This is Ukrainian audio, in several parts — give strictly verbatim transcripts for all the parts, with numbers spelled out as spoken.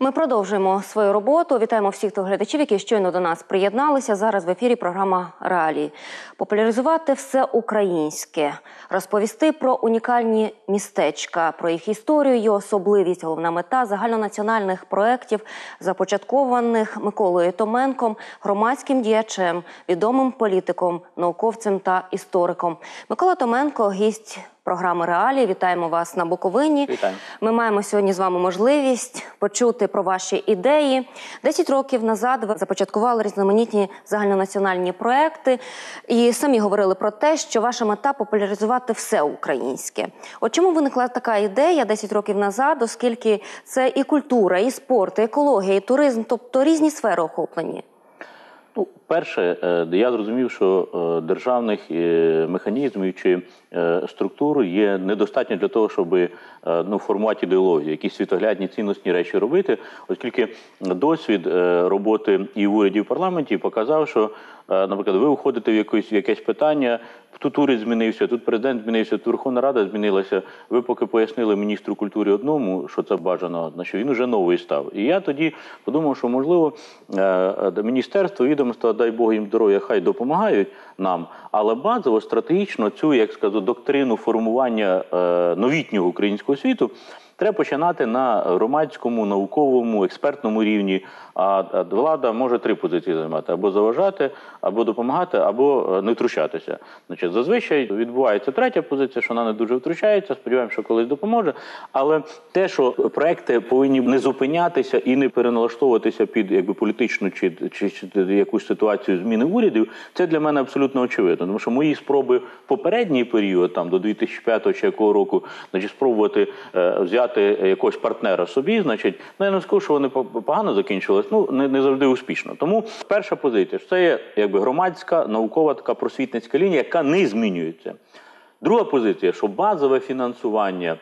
Ми продовжуємо свою роботу. Вітаємо всіх глядачів, які щойно до нас приєдналися. Зараз в ефірі програма «Реалії». Популяризувати все українське, розповісти про унікальні містечка, про їх історію і особливість. Головна мета загальнонаціональних проєктів, започаткованих Миколою Томенком, громадським діячем, відомим політиком, науковцем та істориком. Микола Томенко – гість програми «Реалії». Вітаємо вас на Буковині. Вітаю. Ми маємо сьогодні з вами можливість почути про ваші ідеї. Десять років назад ви започаткували різноманітні загальнонаціональні проекти і самі говорили про те, що ваша мета – популяризувати все українське. От чому виникла така ідея десять років назад, оскільки це і культура, і спорт, і екологія, і туризм, тобто різні сфери охоплені? Ну, перше, я зрозумів, що державних механізмів чи структур є недостатньо для того, щоб ну, формувати ідеологію, якісь світоглядні цінностні речі робити, оскільки досвід роботи і в уряді, і в парламенті показав, що, наприклад, ви уходите в якесь, в якесь питання, тут уряд змінився, тут президент змінився, тут Верховна Рада змінилася. Ви поки пояснили міністру культури одному, що це бажано, значить він уже новий став. І я тоді подумав, що, можливо, міністерство, відомство, дай Бог їм здоров'я, хай допомагають нам, але базово, стратегічно цю, як сказати, доктрину формування новітнього українського світу треба починати на громадському, науковому, експертному рівні, а влада може три позиції займати: або заважати, або допомагати, або не втручатися. Значить, зазвичай відбувається третя позиція, що вона не дуже втручається, сподіваємося, що колись допоможе, але те, що проекти повинні не зупинятися і не переналаштовуватися під якби, політичну чи, чи, чи якусь ситуацію зміни урядів, це для мене абсолютно очевидно. Тому що мої спроби в попередній період, там, до дві тисячі п'ятого чи якого року, значить, спробувати е, взяти якогось партнера собі, значить, ну я не скажу, що вони погано закінчились, ну не, не завжди успішно. Тому перша позиція, що це є якби громадська, наукова така просвітницька лінія, яка не змінюється. Друга позиція, що базове фінансування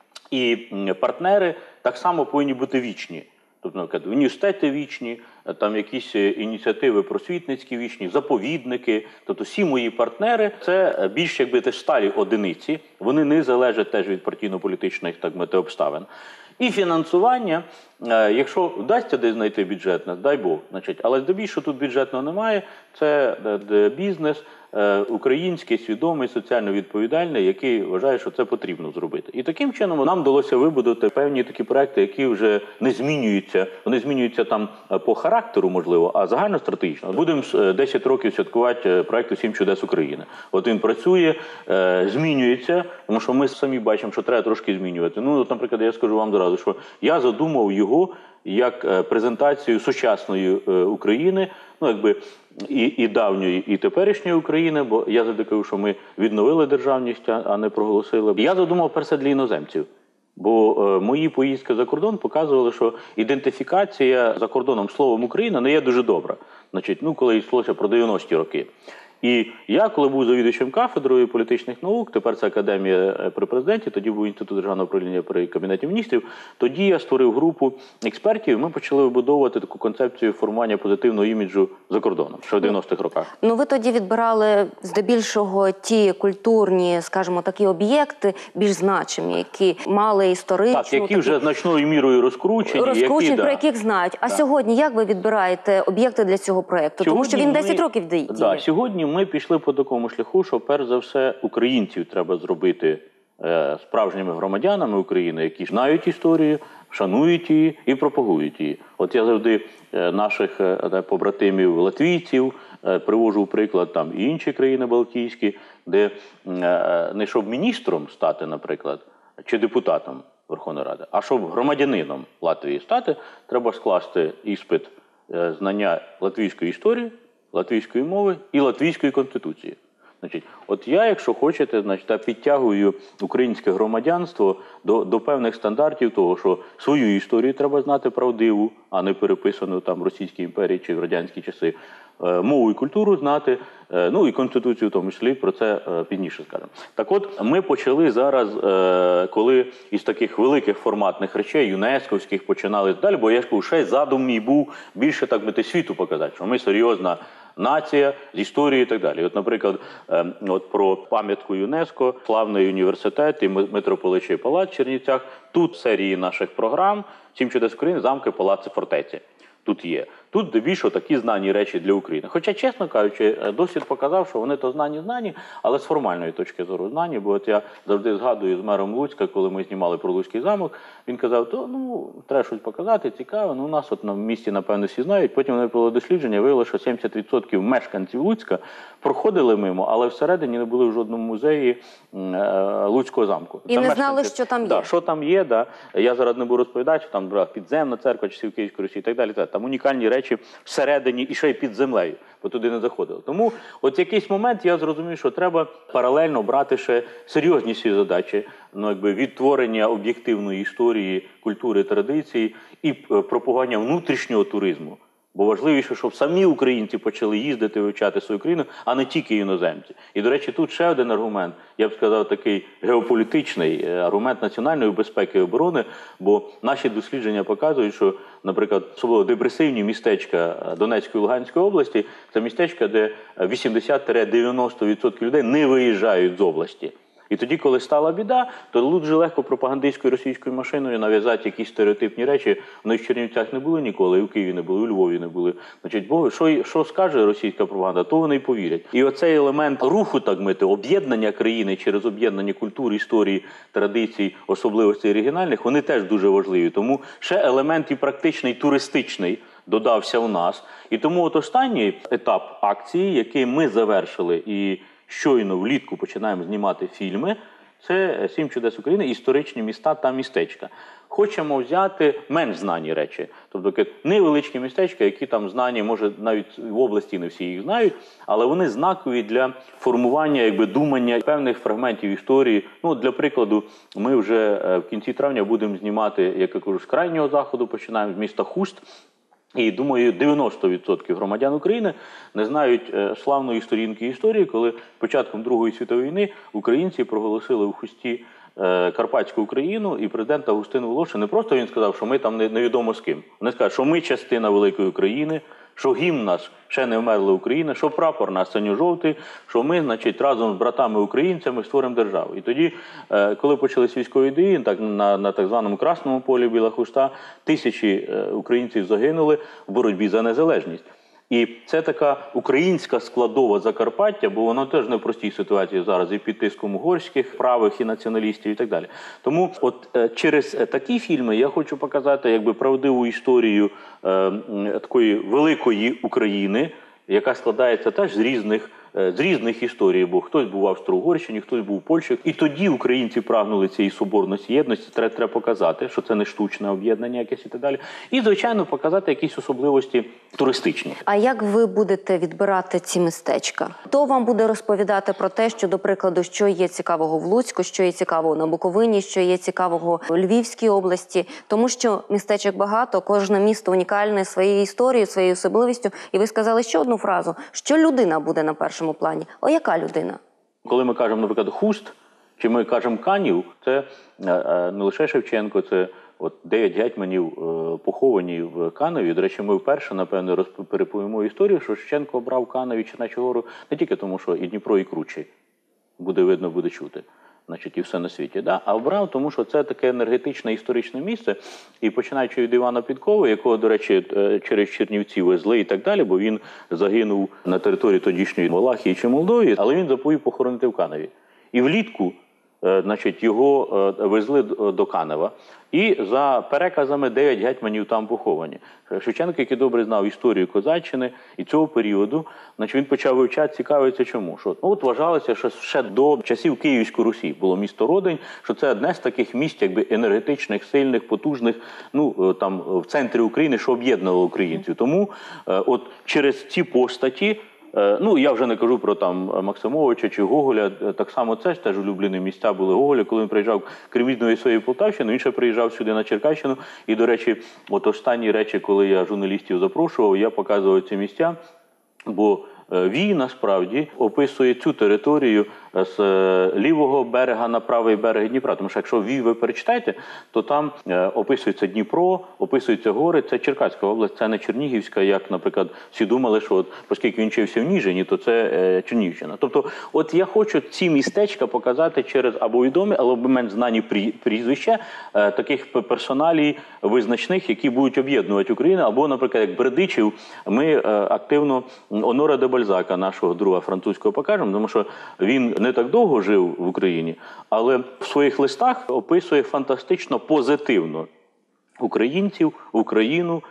і партнери так само повинні бути вічні. Тобто, наприклад, університети вічні, там якісь ініціативи просвітницькі вічні, заповідники. Тобто всі мої партнери – це більш якби теж сталі одиниці, вони не залежать теж від партійно-політичних, так мати, обставин. І фінансування, якщо вдасться десь знайти бюджетне, дай Бог, значить, але здебільшого тут бюджетного немає, це бізнес, український, свідомий, соціально відповідальний, який вважає, що це потрібно зробити. І таким чином нам вдалося вибудувати певні такі проекти, які вже не змінюються, вони змінюються там по характеру, можливо, а загальностратегічно. Будемо десять років святкувати проекту «Сім чудес України». От він працює, змінюється, тому що ми самі бачимо, що треба трошки змінювати. Ну, от, наприклад, я скажу вам зразу, що я задумав його як презентацію сучасної України, ну, якби, і, і давньої, і теперішньої України, бо я завжди кажу, що ми відновили державність, а не проголосили. Я задумав перше для іноземців, бо е, мої поїздки за кордон показували, що ідентифікація за кордоном словом «Україна» не є дуже добра. Значить, ну, коли йшлося про дев'яності роки. І я, коли був завідувачем кафедрою політичних наук, тепер це академія при президенті, тоді був Інститут державного управління при Кабінеті міністрів, тоді я створив групу експертів, і ми почали вибудовувати таку концепцію формування позитивного іміджу за кордоном, ще в дев'яностих роках. Ну, ви тоді відбирали здебільшого ті культурні, скажімо, такі об'єкти, більш значимі, які мали історичну... Так, які такі... вже значною мірою розкручені. Розкручені, які, про да. яких знають. А да. сьогодні як ви відбираєте об'єкти для цього проєкту? Тому що він десять ми... років діє. Да, сьогодні ми пішли по такому шляху, що перш за все українців треба зробити е, справжніми громадянами України, які знають історію, шанують її і пропагують її. От я завжди е, наших е, побратимів латвійців е, привожу в приклад, там і інші країни балтійські, де е, не щоб міністром стати, наприклад, чи депутатом Верховної Ради, а щоб громадянином Латвії стати, треба скласти іспит е, знання латвійської історії, латвійської мови і латвійської конституції. Значить, от я, якщо хочете, значить, я підтягую українське громадянство до, до певних стандартів того, що свою історію треба знати правдиву, а не переписану там в Російській імперії чи в радянські часи. Е, мову і культуру знати, е, ну і конституцію в тому числі, про це е, пізніше скажемо. Так от, ми почали зараз, е, коли із таких великих форматних речей, юнесковських, починали далі, бо я ж кажу, ще задум мій був більше, так би, світу показати, що ми серйозна нація з історією і так далі. От, наприклад, от про пам'ятку ЮНЕСКО, славний університет і митрополичий палац в Чернівцях. Тут в серії наших програм «Сім чудес України», замки, палаци, фортеці. Тут є. Тут здебільшого такі знані речі для України. Хоча, чесно кажучи, досвід показав, що вони то знані знані, але з формальної точки зору знані. Бо от я завжди згадую з мером Луцька, коли ми знімали про Луцький замок, він казав, то ну, треба щось показати, цікаво, ну у нас от на місці, напевно, всі знають. Потім вони провели дослідження, виявилося, що сімдесят відсотків мешканців Луцька проходили мимо, але всередині не були в жодному музеї е, Луцького замку. І Там не мешканці... знали, що там є. Да, що там є, да. Я зараз не буду розповідати, що там брав підземна церква часів Київської Русі і так далі. Там унікальні речі всередині і ще й під землею, бо туди не заходили. Тому от в якийсь момент я зрозумів, що треба паралельно брати ще серйозніші задачі, ну, якби відтворення об'єктивної історії, культури, традицій і пропагування внутрішнього туризму. Бо важливіше, щоб самі українці почали їздити, вивчати свою країну, а не тільки іноземці. І, до речі, тут ще один аргумент, я б сказав, такий геополітичний аргумент національної безпеки і оборони, бо наші дослідження показують, що, наприклад, особливо депресивні містечка Донецької і Луганської області, це містечка, де вісімдесят-дев'яносто відсотків людей не виїжджають з області. І тоді, коли стала біда, то дуже легко пропагандистською російською машиною нав'язати якісь стереотипні речі. Вони в Чернівцях не були ніколи, і в Києві не були, і у Львові не були. Значить, бо що, що скаже російська пропаганда, то вони й повірять. І оцей елемент руху, так мити, об'єднання країни через об'єднання культур, історії, традицій, особливостей регіональних, вони теж дуже важливі. Тому ще елемент і практичний, туристичний додався в нас. І тому от останній етап акції, який ми завершили і щойно влітку починаємо знімати фільми, це «Сім чудес України», історичні міста та містечка. Хочемо взяти менш знані речі. Тобто невеличкі містечка, які там знані, може навіть в області не всі їх знають, але вони знакові для формування, якби, думання певних фрагментів історії. Ну, для прикладу, ми вже в кінці травня будемо знімати, як я кажу, з крайнього заходу, починаємо з міста Хуст. І, думаю, дев'яносто відсотків громадян України не знають е, славної сторінки історії, коли початком Другої світової війни українці проголосили в Хусті е, Карпатську Україну, і президент Августин Волошин не просто він сказав, що ми там не, невідомо з ким. Вони сказали, що ми частина великої України, що гімн наш ще не вмерла Україна, що прапор наш синьо-жовтий, що ми, значить, разом з братами-українцями створимо державу. І тоді, коли почались військові дії, так, на, на так званому Красному полі Біла Хуста, тисячі українців загинули в боротьбі за незалежність. І це така українська складова Закарпаття, бо воно теж не в простій ситуації зараз і під тиском угорських, правих і націоналістів і так далі. Тому от е, через такі фільми я хочу показати, якби, правдиву історію е, такої великої України, яка складається теж з різних з різних історій, бо хтось був в Австро-Угорщині, хтось був у Польщі. І тоді українці прагнули цієї соборності, єдності. Треба, треба показати, що це не штучне об'єднання якесь і так далі. І, звичайно, показати якісь особливості туристичні. А як ви будете відбирати ці містечка? Хто вам буде розповідати про те, що, до прикладу, що є цікавого в Луцьку, що є цікавого на Буковині, що є цікавого у Львівській області? Тому що містечок багато, кожне місто унікальне своєю історією, своєю особливістю. І ви сказали ще одну фразу, що людина буде на першому плані. О, яка людина? Коли ми кажемо, наприклад, Хуст, чи ми кажемо Канів, це не лише Шевченко, це от дев'ять гетьманів поховані в Каневі. До речі, ми вперше, напевно, переповімо історію, що Шевченко обрав Каневі Чернечу гору не тільки тому, що і Дніпро, і круче. Буде видно, буде чути. Значить, і все на світі. Да? А обрав, тому що це таке енергетичне історичне місце. І починаючи від Івана Підкови, якого, до речі, через Чернівці везли і так далі, бо він загинув на території тодішньої Валахії чи Молдові, але він заповів похоронити в Каневі. І влітку, значить, його везли до Канева. І за переказами дев'ять гетьманів там поховані. Шевченко, який добре знав історію Козаччини і цього періоду, значить, він почав вивчати, цікавиться чому. Що, ну, от вважалося, що ще до часів Київської Русі було місто Родень, що це одне з таких місць, якби, енергетичних, сильних, потужних, ну, там, в центрі України, що об'єднувало українців. Тому от через ці постаті, ну, я вже не кажу про там Максимовича чи Гоголя, так само це ж теж улюблені місця були Гоголя, коли він приїжджав крім рідної своєї Полтавщини, він ще приїжджав сюди на Черкащину. І, до речі, от останні речі, коли я журналістів запрошував, я показував ці місця, бо він, насправді, описує цю територію з лівого берега на правий берег Дніпра. Тому що якщо ви перечитаєте, то там описується Дніпро, описуються гори, це Черкаська область, це не Чернігівська, як, наприклад, всі думали, що от, оскільки він вчився в Ніжині, то це е, Чернігівщина. Тобто, от я хочу ці містечка показати через або відомі, або менш знані прізвища е, таких персоналій визначних, які будуть об'єднувати Україну, або, наприклад, як Бердичів, ми е, активно Онора де Бальзака, нашого друга французького, покажемо, тому що він не так довго жив в Україні, але в своїх листах описує фантастично позитивно українців, Україну,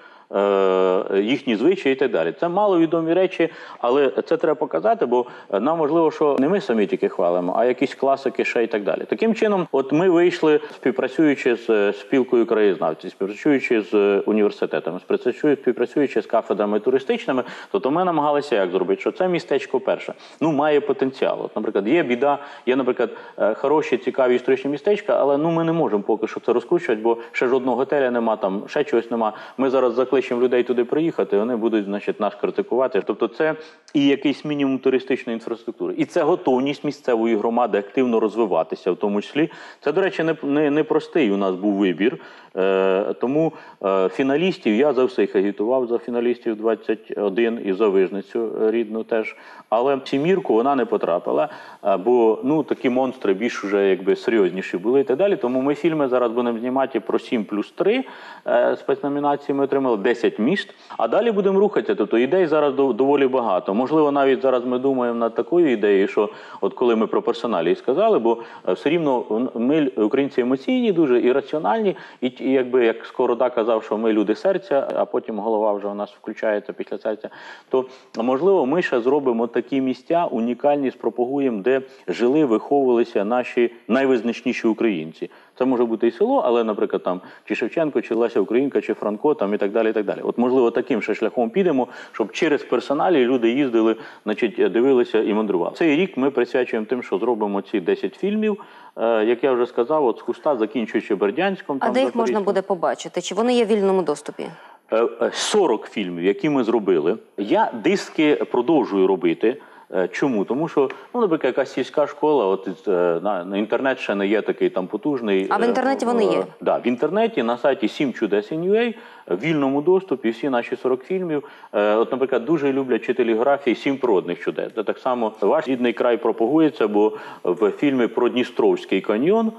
їхні звичаї і так далі. Це маловідомі речі, але це треба показати, бо нам важливо, що не ми самі тільки хвалимо, а якісь класики ще і так далі. Таким чином, от ми вийшли, співпрацюючи з спілкою краєзнавців, співпрацюючи з університетами, співпрацюючи з кафедрами туристичними, то ми намагалися як зробити, що це містечко перше, ну, має потенціал. От, наприклад, є біда, є, наприклад, хороші, цікаві історичні містечка, але ну, ми не можемо поки що це розкручувати, бо ще жодного готеля нема, там ще чогось нема. Ми зараз закликаємо людей туди приїхати, вони будуть, значить, нас критикувати. Тобто це і якийсь мінімум туристичної інфраструктури. І це готовність місцевої громади активно розвиватися, в тому числі. Це, до речі, не, не, не простий у нас був вибір. Е, тому е, фіналістів, я за всіх агітував, за фіналістів двадцять один і за Вижницю рідну теж. Але в сімірку вона не потрапила, бо ну, такі монстри більш вже якби серйозніші були і так далі. Тому ми фільми зараз будемо знімати про сім плюс три е, спецномінації ми отримали, десять міст. А далі будемо рухатися. Тобто ідей зараз доволі багато. Можливо, навіть зараз ми думаємо над такою ідеєю, що от коли ми про персоналії сказали, бо все рівно ми, українці, емоційні дуже і раціональні, і, і якби як Сковорода казав, що ми люди серця, а потім голова вже у нас включається після серця, то можливо ми ще зробимо такі місця унікальні, спропагуємо, де жили, виховувалися наші найвизначніші українці. Це може бути і село, але, наприклад, там чи Шевченко, чи Леся Українка, чи Франко, там і так далі, і так далі. От, можливо, таким ще шляхом підемо, щоб через персоналі люди їздили, значить, дивилися і мандрували. Цей рік ми присвячуємо тим, що зробимо ці десять фільмів, е, як я вже сказав, от з Хуста, закінчуючи Бердянськом. А там, де їх можна буде побачити? Чи вони є в вільному доступі? сорок фільмів, які ми зробили. Я диски продовжую робити. Чому? Тому що, ну, наприклад, якась сільська школа, от на, на інтернет ще не є такий там потужний. А в інтернеті вони є? Так, да, в інтернеті, на сайті сім чудес точка ен ю ей, в вільному доступі всі наші сорок фільмів. От, наприклад, дуже люблять вчителі географії «Сім природних чудес». Де так само ваш рідний край пропагується, бо в фільмі про Дністровський каньйон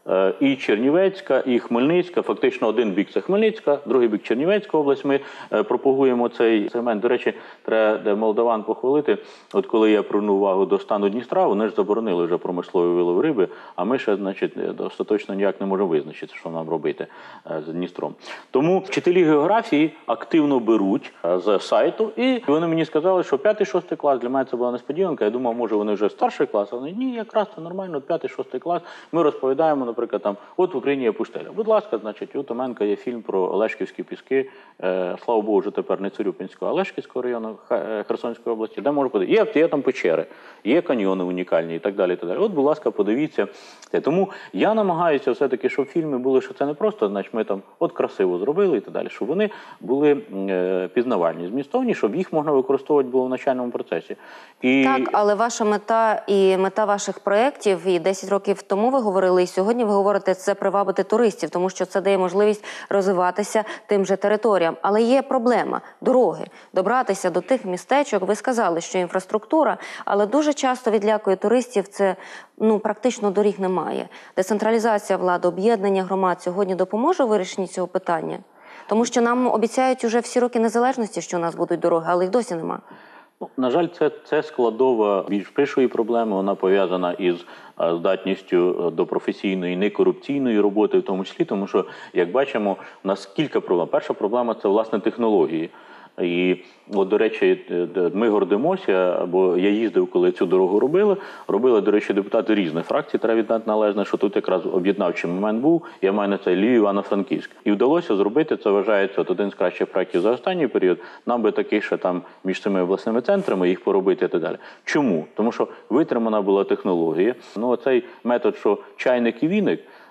і Чернівецька, і Хмельницька, фактично один бік це Хмельницька, другий бік Чернівецька область, ми пропагуємо цей сегмент. До речі, треба молдаван похвалити, от коли я привернув увагу до стану Дністра, вони ж заборонили вже промисловий вилов риби, а ми ще, значить, остаточно ніяк не можемо визначити, що нам робити з Дністром. Тому вчителі географії активно беруть з сайту, і вони мені сказали, що п'ятий-шостий клас, для мене це була несподіванка, я думав, може вони вже старший клас, але ні, якраз це нормально, п'ятий-шостий клас, ми розповідаємо, наприклад, там, от в Україні є пустеля. Будь ласка, значить, у Томенка є фільм про Олешківські піски, е, слава Богу, вже тепер не Царюпинського, а Олешківського району Херсонської області, де можна подивитися. Є, є там печери, є каньйони унікальні і так далі, і так далі. От, будь ласка, подивіться. Тому я намагаюся все-таки, щоб фільми були, що це не просто, значить, ми там от красиво зробили і так далі, щоб вони були е, пізнавальні, змістовні, щоб їх можна використовувати було в навчальному процесі. І... Так, але ваша мета і мета ваших проєктів, і десять років тому ви говорили, і сьогодні ви говорите, це привабити туристів, тому що це дає можливість розвиватися тим же територіям. Але є проблема – дороги. Добратися до тих містечок, ви сказали, що інфраструктура, але дуже часто відлякує туристів, це ну, практично доріг немає. Децентралізація влади, об'єднання громад сьогодні допоможе у вирішенні цього питання? Тому що нам обіцяють уже всі роки незалежності, що у нас будуть дороги, але їх досі нема. Ну, на жаль, це, це складова більш пришої проблеми, вона пов'язана із здатністю до професійної, некорупційної роботи в тому числі, тому що, як бачимо, у нас кілька проблем. Перша проблема – це, власне, технології. І, от, до речі, ми гордимося, бо я їздив, коли цю дорогу робили. Робили, до речі, депутати різних фракцій, треба віддати належне, що тут якраз об'єднавчий момент був. Я маю на це Львів, Івано-Франківськ. І вдалося зробити, це вважається от один з кращих проєктів за останній період. Нам би таких ще там між цими обласними центрами їх поробити і так далі. Чому? Тому що витримана була технологія. Ну, оцей метод, що чайник і віник,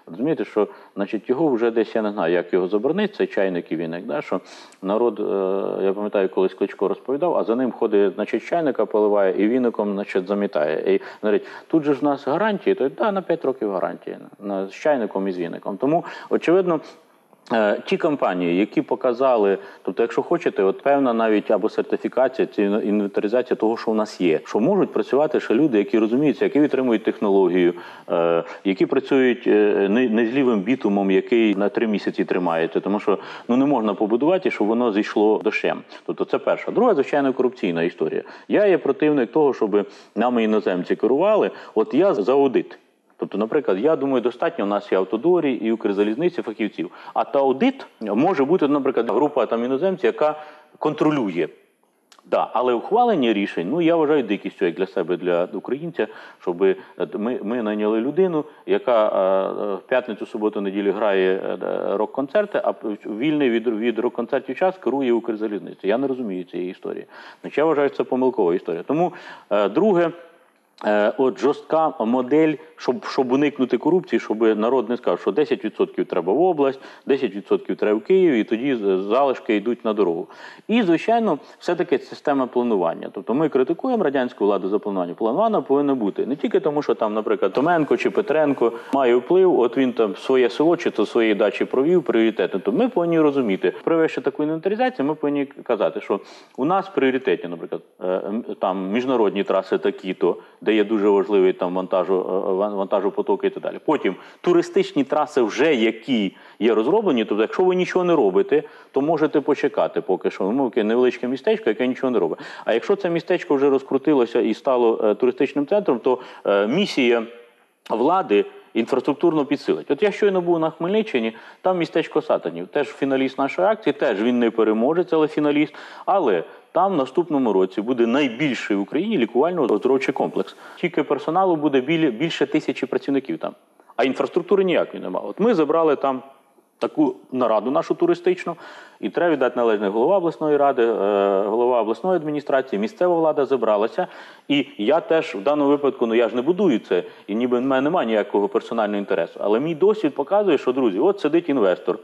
Розумієте, що значить, його вже десь, я не знаю, як його заборонити, цей чайник і віник, да, що народ, е, я пам'ятаю, колись Кличко розповідав, а за ним ходить, значить, чайника поливає і віником, значить, замітає. І говорить, тут же ж у нас гарантії, то да, на п'ять років гарантії, на, з чайником і з віником. Тому, очевидно, ті компанії, які показали, тобто, якщо хочете, от певна навіть або сертифікація, чи інвентаризація того, що у нас є, що можуть працювати ще люди, які розуміються, які витримують технологію, е, які працюють е, не, не з лівим бітумом, який на три місяці тримається, тому що ну не можна побудувати, щоб воно зійшло дощем. Тобто це перша. Друга, звичайно, корупційна історія. Я є противник того, щоб нами іноземці керували. От я за аудит. Тобто, наприклад, я думаю, достатньо у нас і Автодорі, і Укрзалізниці фахівців. А та аудит може бути, наприклад, група там іноземців, яка контролює. Да, але ухвалення рішень, ну, я вважаю дикістю, як для себе, для українця, щоб ми, ми найняли людину, яка е, в п'ятницю, суботу, неділю грає е, рок-концерти, а вільний від, від рок-концертів час керує Укрзалізницею. Я не розумію цієї історії. Значить, я вважаю, що це помилкова історія. Тому, е, друге, от жорстка модель, щоб, щоб уникнути корупції, щоб народ не сказав, що десять відсотків треба в область, десять відсотків треба в Київ, і тоді залишки йдуть на дорогу. І, звичайно, все-таки система планування. Тобто ми критикуємо радянську владу за планування. Планування повинно бути не тільки тому, що там, наприклад, Томенко чи Петренко має вплив, от він там своє село чи то своєї дачі провів пріоритетно. То ми повинні розуміти, провівши таку інвентаризацію, ми повинні казати, що у нас пріоритетні, наприклад, там міжнародні траси такі-то, де є дуже важливий там вантажу, вантажопотоки і так далі. Потім туристичні траси вже які є розроблені, тобто якщо ви нічого не робите, то можете почекати поки що. Ну, невеличке містечко, яке нічого не робить. А якщо це містечко вже розкрутилося і стало е, туристичним центром, то е, місія влади інфраструктурно підсилить. От я щойно був на Хмельниччині, там містечко Сатанів, теж фіналіст нашої акції, теж він не переможець, але фіналіст, але там в наступному році буде найбільший в Україні лікувально-оздоровчий комплекс. Тільки персоналу буде більше тисячі працівників там, а інфраструктури ніякої немає. От ми забрали там таку нараду нашу туристичну, і треба віддати належне голова обласної ради, голова обласної адміністрації, місцева влада зібралася. І я теж в даному випадку, ну я ж не будую це, і ніби в мене немає ніякого персонального інтересу. Але мій досвід показує, що, друзі, от сидить інвестор,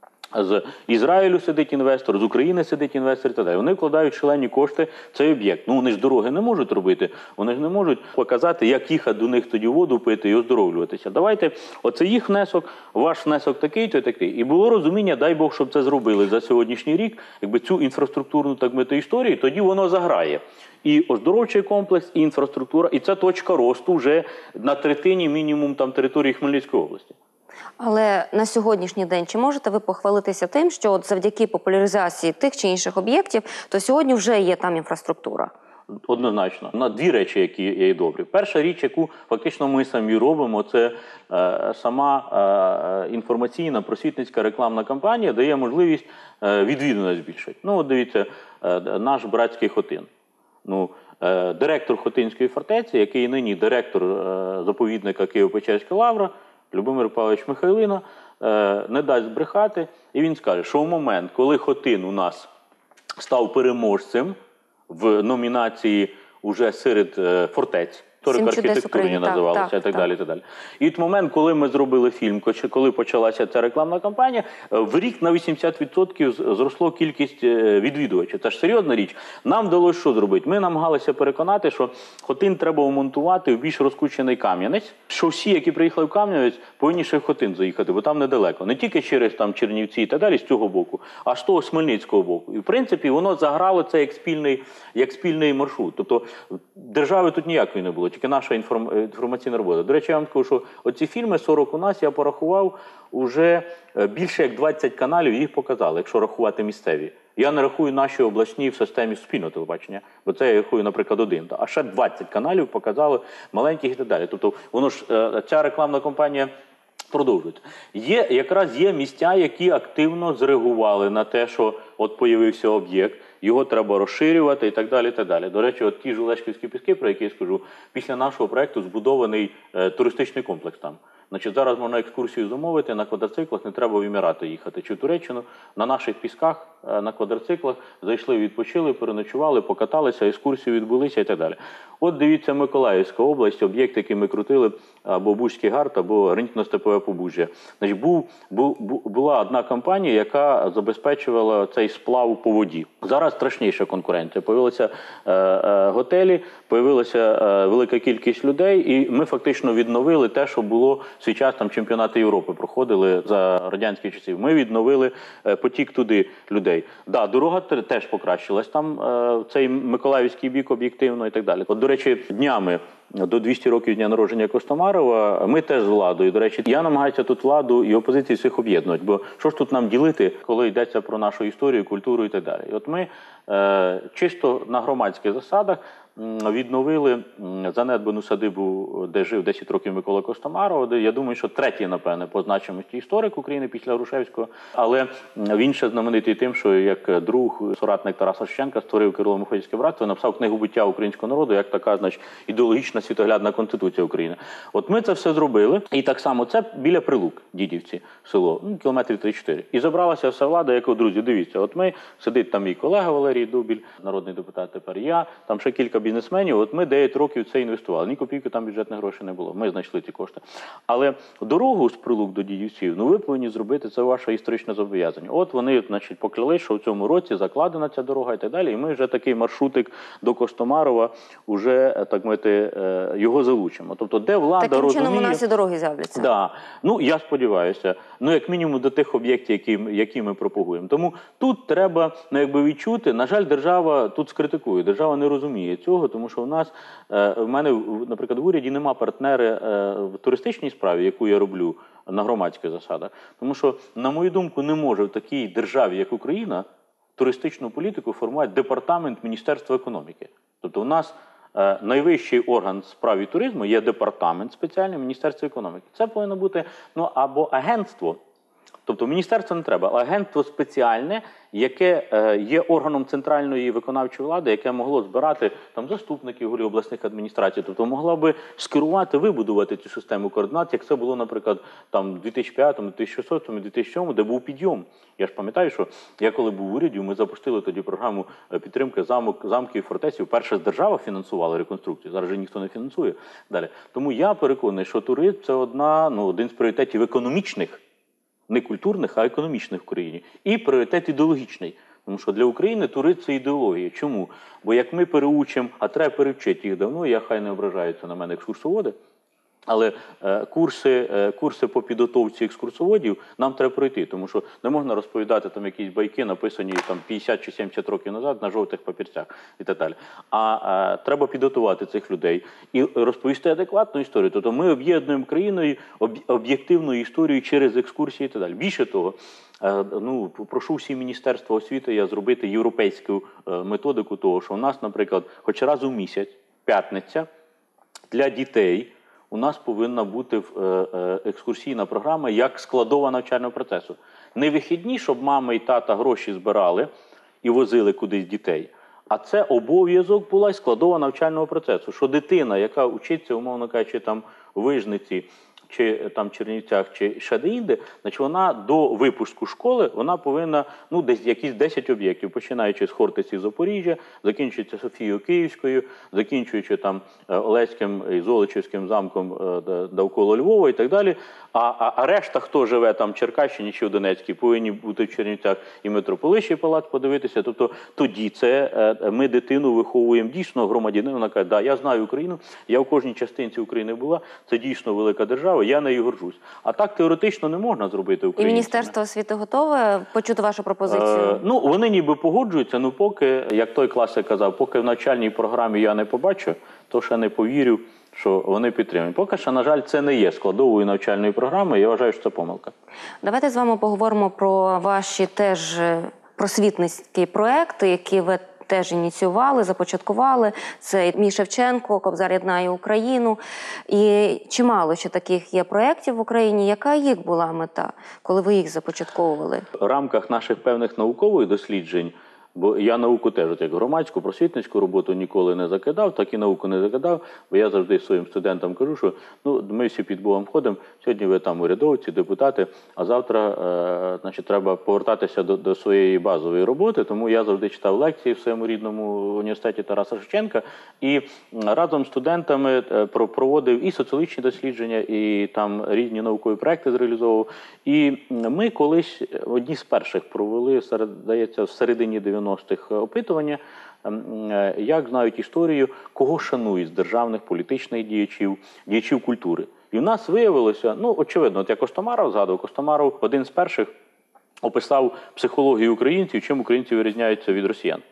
з Ізраїлю сидить інвестор, з України сидить інвестор і так далі. Вони вкладають шалені кошти в цей об'єкт. Ну, вони ж дороги не можуть робити, вони ж не можуть показати, як їхати до них тоді воду пити і оздоровлюватися. Давайте, оце їх внесок, ваш внесок такий-то і такий. І було розуміння, дай Бог, щоб це зробили за сьогоднішній рік, якби цю інфраструктурну, так мити, історію, тоді воно заграє. І оздоровчий комплекс, і інфраструктура, і це точка росту вже на третині мінімум там території Хмельницької області. Але на сьогоднішній день чи можете ви похвалитися тим, що от завдяки популяризації тих чи інших об'єктів, то сьогодні вже є там інфраструктура? Однозначно. На дві речі, які є добрі. Перша річ, яку фактично ми самі робимо, це е, сама е, інформаційна, просвітницька рекламна кампанія дає можливість е, відвідуваності збільшити. Ну, от дивіться, е, наш братський Хотин. Ну, е, директор Хотинської фортеці, який нині директор е, заповідника Києво-Печерська лавра, Любомир Павлович Михайлина, е, не дасть збрехати, і він скаже, що в момент, коли Хотин у нас став переможцем в номінації уже серед е, фортець, архітектурні називалися, і так, так далі, так далі. І от момент, коли ми зробили фільм, коли почалася ця рекламна кампанія, в рік на вісімдесят відсотків зросло кількість відвідувачів. Це ж серйозна річ. Нам вдалося що зробити? Ми намагалися переконати, що Хотин треба вмонтувати в більш розкручений Кам'янець, що всі, які приїхали в Кам'янець, повинні ще в Хотин заїхати, бо там недалеко. Не тільки через там Чернівці і так далі, з цього боку, а з того Хмельницького боку. І, в принципі, воно заграло це як спільний, як спільний маршрут. Тобто держави тут ніякої не було. Тільки наша інформаційна робота. До речі, я вам скажу, що оці фільми сорок у нас, я порахував, уже більше як двадцять каналів їх показали, якщо рахувати місцеві. Я не рахую наші обласні в системі суспільного телебачення, бо це я рахую, наприклад, один. А ще двадцять каналів показали маленьких і так далі. Тобто, воно ж, ця рекламна кампанія продовжується. Є, якраз є місця, які активно зреагували на те, що от появився об'єкт, його треба розширювати і так далі, і так далі. До речі, от ті ж Олешківські піски, про які я скажу, після нашого проєкту збудований е, туристичний комплекс там. Значить, зараз можна екскурсію замовити, на квадроциклах не треба в Емірати їхати, чи в Туреччину, на наших пісках на квадроциклах, зайшли, відпочили, переночували, покаталися, екскурсії відбулися і так далі. От дивіться, Миколаївська область, об'єкт, який ми крутили, або Бузький гард, або гранітно-степове Побужжя. Значить, був, був, була одна компанія, яка забезпечувала цей сплав по воді. Зараз страшніша конкуренція. Появилися е, е, готелі, появилася е, велика кількість людей, і ми фактично відновили те, що було в свій час, там чемпіонати Європи проходили за радянських часів. Ми відновили е, потік туди людей. Да, дорога теж покращилась, там е, цей Миколаївський бік об'єктивно і так далі. От, до речі, днями до двохсот років дня народження Костомарова ми теж з владою. До речі, я намагаюся тут владу і опозицію всіх об'єднувати, бо що ж тут нам ділити, коли йдеться про нашу історію, культуру і так далі. І от ми е, чисто на громадських засадах відновили занедбану садибу, де жив десять років Микола Костомаров, де, я думаю, що третій, напевне, по значимості історик України після Грушевського, але він ще знаменитий тим, що як друг, соратник Тараса Шевченка створив Кирило-Мефодіївське братство і написав книгу «Буття українського народу», як така, значить, ідеологічна світоглядна конституція України. От ми це все зробили, і так само це біля Прилук, Дідівці, село, ну, кілометрів три-чотири. І забралася вся влада, як, друзі, дивіться, от ми, сидить там мій колега Валерій Дубіль, народний депутат, тепер я, там ще кілька бізнесменів, от ми дев'ять років це інвестували. Ні копійки там бюджетних грошей не було. Ми знайшли ці кошти. Але дорогу з Прилук до Дідівців, ну ви повинні зробити, це ваше історичне зобов'язання. От вони, значить, покляли, що в цьому році закладена ця дорога і так далі. І ми вже такий маршрутик до Костомарова, уже, так мовити, його залучимо. Тобто, де влада Таким розуміє... чином у нас і дороги з'являться. Да. Ну, я сподіваюся. Ну, як мінімум, до тих об'єктів, які, які ми пропагуємо. Тому тут треба, ну, якби відчути, на жаль, держава тут скритикує. Держава не розуміє цього, тому що в нас, в мене, наприклад, в уряді нема партнери в туристичній справі, яку я роблю на громадських засадах. Тому що, на мою думку, не може в такій державі, як Україна, туристичну політику формувати департамент Міністерства економіки. Тобто у нас найвищий орган справ і туризму є департамент спеціальний Міністерства економіки. Це повинно бути, ну, або агентство, тобто міністерство не треба, а агентство спеціальне, яке е, є органом центральної виконавчої влади, яке могло збирати там заступників голів обласних адміністрацій, тобто могло би скерувати, вибудувати цю систему координат, як це було, наприклад, там в дві тисячі п'ятому, дві тисячі шостому, дві тисячі сьомому, де був підйом. Я ж пам'ятаю, що я коли був в уряді, ми запустили тоді програму підтримки замок, замків і фортеців. Перша держава фінансувала реконструкцію, зараз же ніхто не фінансує. Далі. Тому я переконаний, що туризм – це одна, ну, один з пріоритетів економічних, не культурних, а економічних в країні. І пріоритет ідеологічний. Тому що для України туризм – це ідеологія. Чому? Бо як ми переучимо, а треба перевчити їх давно, я хай не ображаються на мене екскурсоводи, але е, курси, е, курси по підготовці екскурсоводів нам треба пройти, тому що не можна розповідати там якісь байки, написані там п'ятдесят чи сімдесят років назад на жовтих папірцях і так далі. А е, треба підготувати цих людей і розповісти адекватну історію. Тобто ми об'єднуємо країною об, об'єктивною історією через екскурсії і так далі. Більше того, е, ну, прошу всі Міністерства освіти я зробити європейську е, методику того, що у нас, наприклад, хоч раз у місяць, п'ятниця, для дітей у нас повинна бути екскурсійна програма як складова навчального процесу. Не вихідні, щоб мама і тата гроші збирали і возили кудись дітей, а це обов'язок була і складова навчального процесу, що дитина, яка вчиться, умовно кажучи, там у Вижниці, чи там Чернівцях, чи ще де-інде, значить вона до випуску школи, вона повинна, ну, десь якісь десять об'єктів, починаючи з Хортиці Запоріжжя, закінчуючи Софією Київською, закінчуючи там Олеським і Золочівським замком довкола Львова і так далі. А, а, а решта, хто живе там в Черкащині чи в Донецькій, повинні бути в Чернівцях і Митрополичий палац подивитися. Тобто тоді це ми дитину виховуємо дійсно громадянина. Вона каже, да, я знаю Україну, я в кожній частинці України була, це дійсно велика держава, я нею горжусь. А так теоретично не можна зробити українцями. І Міністерство освіти готове почути вашу пропозицію? Е, ну, вони ніби погоджуються, ну поки, як той класик казав, поки в навчальній програмі я не побачу, то ще не повірю, що вони підтримують. Поки що, на жаль, це не є складовою навчальної програми, я вважаю, що це помилка. Давайте з вами поговоримо про ваші теж просвітницькі проекти, які ви теж ініціювали, започаткували. Це «Мій Шевченко», «Кобзар єднає Україну». І чимало ще таких є проєктів в Україні. Яка їх була мета, коли ви їх започатковували? В рамках наших певних наукових досліджень Бо я науку теж, от як громадську, просвітницьку роботу ніколи не закидав, так і науку не закидав, бо я завжди своїм студентам кажу, що ну, ми всі під Богом ходимо, сьогодні ви там урядовці, депутати, а завтра е, значить, треба повертатися до, до своєї базової роботи, тому я завжди читав лекції в своєму рідному університеті Тараса Шевченка і разом з студентами проводив і соціологічні дослідження, і там різні наукові проекти зреалізовував. І ми колись одні з перших провели, здається, в середині дев'яностих опитування, як знають історію, кого шанують з державних політичних діячів, діячів культури. І в нас виявилося, ну, очевидно, от як Костомаров згадував, Костомаров один з перших описав психологію українців, чим українці вирізняються від росіян.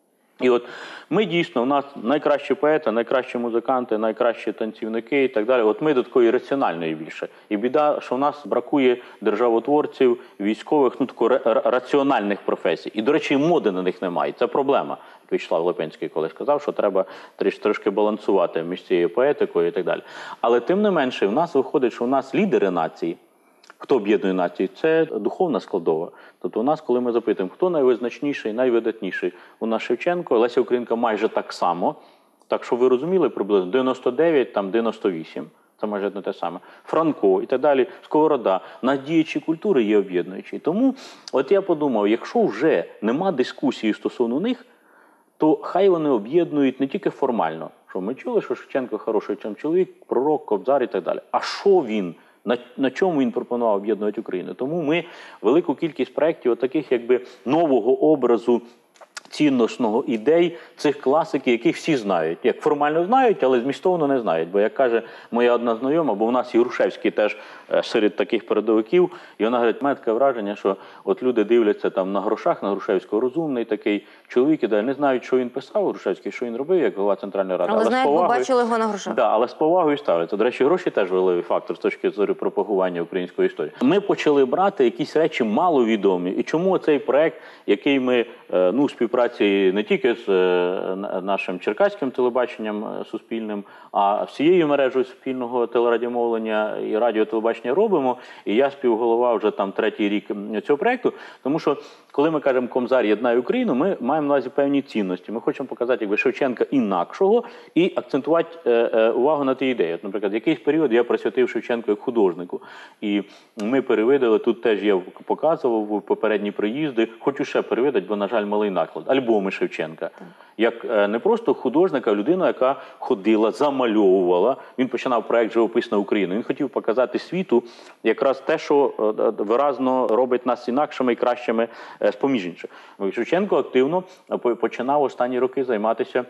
І от ми дійсно, у нас найкращі поети, найкращі музиканти, найкращі танцівники і так далі. От ми до такої раціональної більше. І біда, що в нас бракує державотворців, військових, ну такої раціональних професій. І, до речі, і моди на них немає. Це проблема. Як В'ячеслав Липинський колись сказав, що треба трошки балансувати між цією поетикою і так далі. Але тим не менше, в нас виходить, що в нас лідери нації, хто об'єднує націю, це духовна складова. Тобто у нас, коли ми запитуємо, хто найвизначніший, найвидатніший, у нас Шевченко, Леся Українка майже так само. Так що ви розуміли, приблизно дев'яносто дев'ять, там дев'яносто вісім. Це майже не те саме. Франко і так далі, Сковорода. На діячі культури є об'єднуючі. Тому от я подумав, якщо вже нема дискусії стосовно них, то хай вони об'єднують не тільки формально. Що ми чули, що Шевченко хороший чоловік, пророк, кобзар і так далі. А що він? На, на чому він пропонував об'єднувати Україну? Тому ми велику кількість проєктів, отаких якби нового образу, цінностного ідей цих класиків, яких всі знають. Як формально знають, але змістовно не знають. Бо, як каже моя одна знайома, бо в нас і Грушевський теж серед таких передовиків, і вона говорить, має таке враження, що от люди дивляться там на грошах, на Грушевського, розумний такий чоловік, і далі не знають, що він писав, Грушевський, що він робив, як голова Центральної Ради. Але, але знають, повагою, бо бачили його на грошах. Да, але з повагою ставляться. До речі, гроші теж важливий фактор з точки зору пропагування української історії. Ми почали брати якісь речі маловідомі. І чому цей проект, який ми, ну, співпрацюємо не тільки з нашим черкаським телебаченням суспільним, а всією мережею спільного телерадіомовлення і радіотелебачення робимо. І я співголова вже там третій рік цього проєкту. Тому що, коли ми кажемо «Кобзар єднає Україну», ми маємо на увазі певні цінності. Ми хочемо показати якби Шевченка інакшого і акцентувати е, е, увагу на ті ідеї. От, наприклад, якийсь період я присвятив Шевченку як художнику. І ми перевидали, тут теж я показував попередні приїзди, хочу ще перевидати, бо, на жаль, малий наклад. Альбоми Шевченка. Так. Як е, не просто художника, а людина, яка ходила, замальовувала. Він починав проєкт «Живописна Україна». Він хотів показати світу якраз те, що е, виразно робить нас інакшими і кращими е, з-поміж інших. Шевченко активно починав останні роки займатися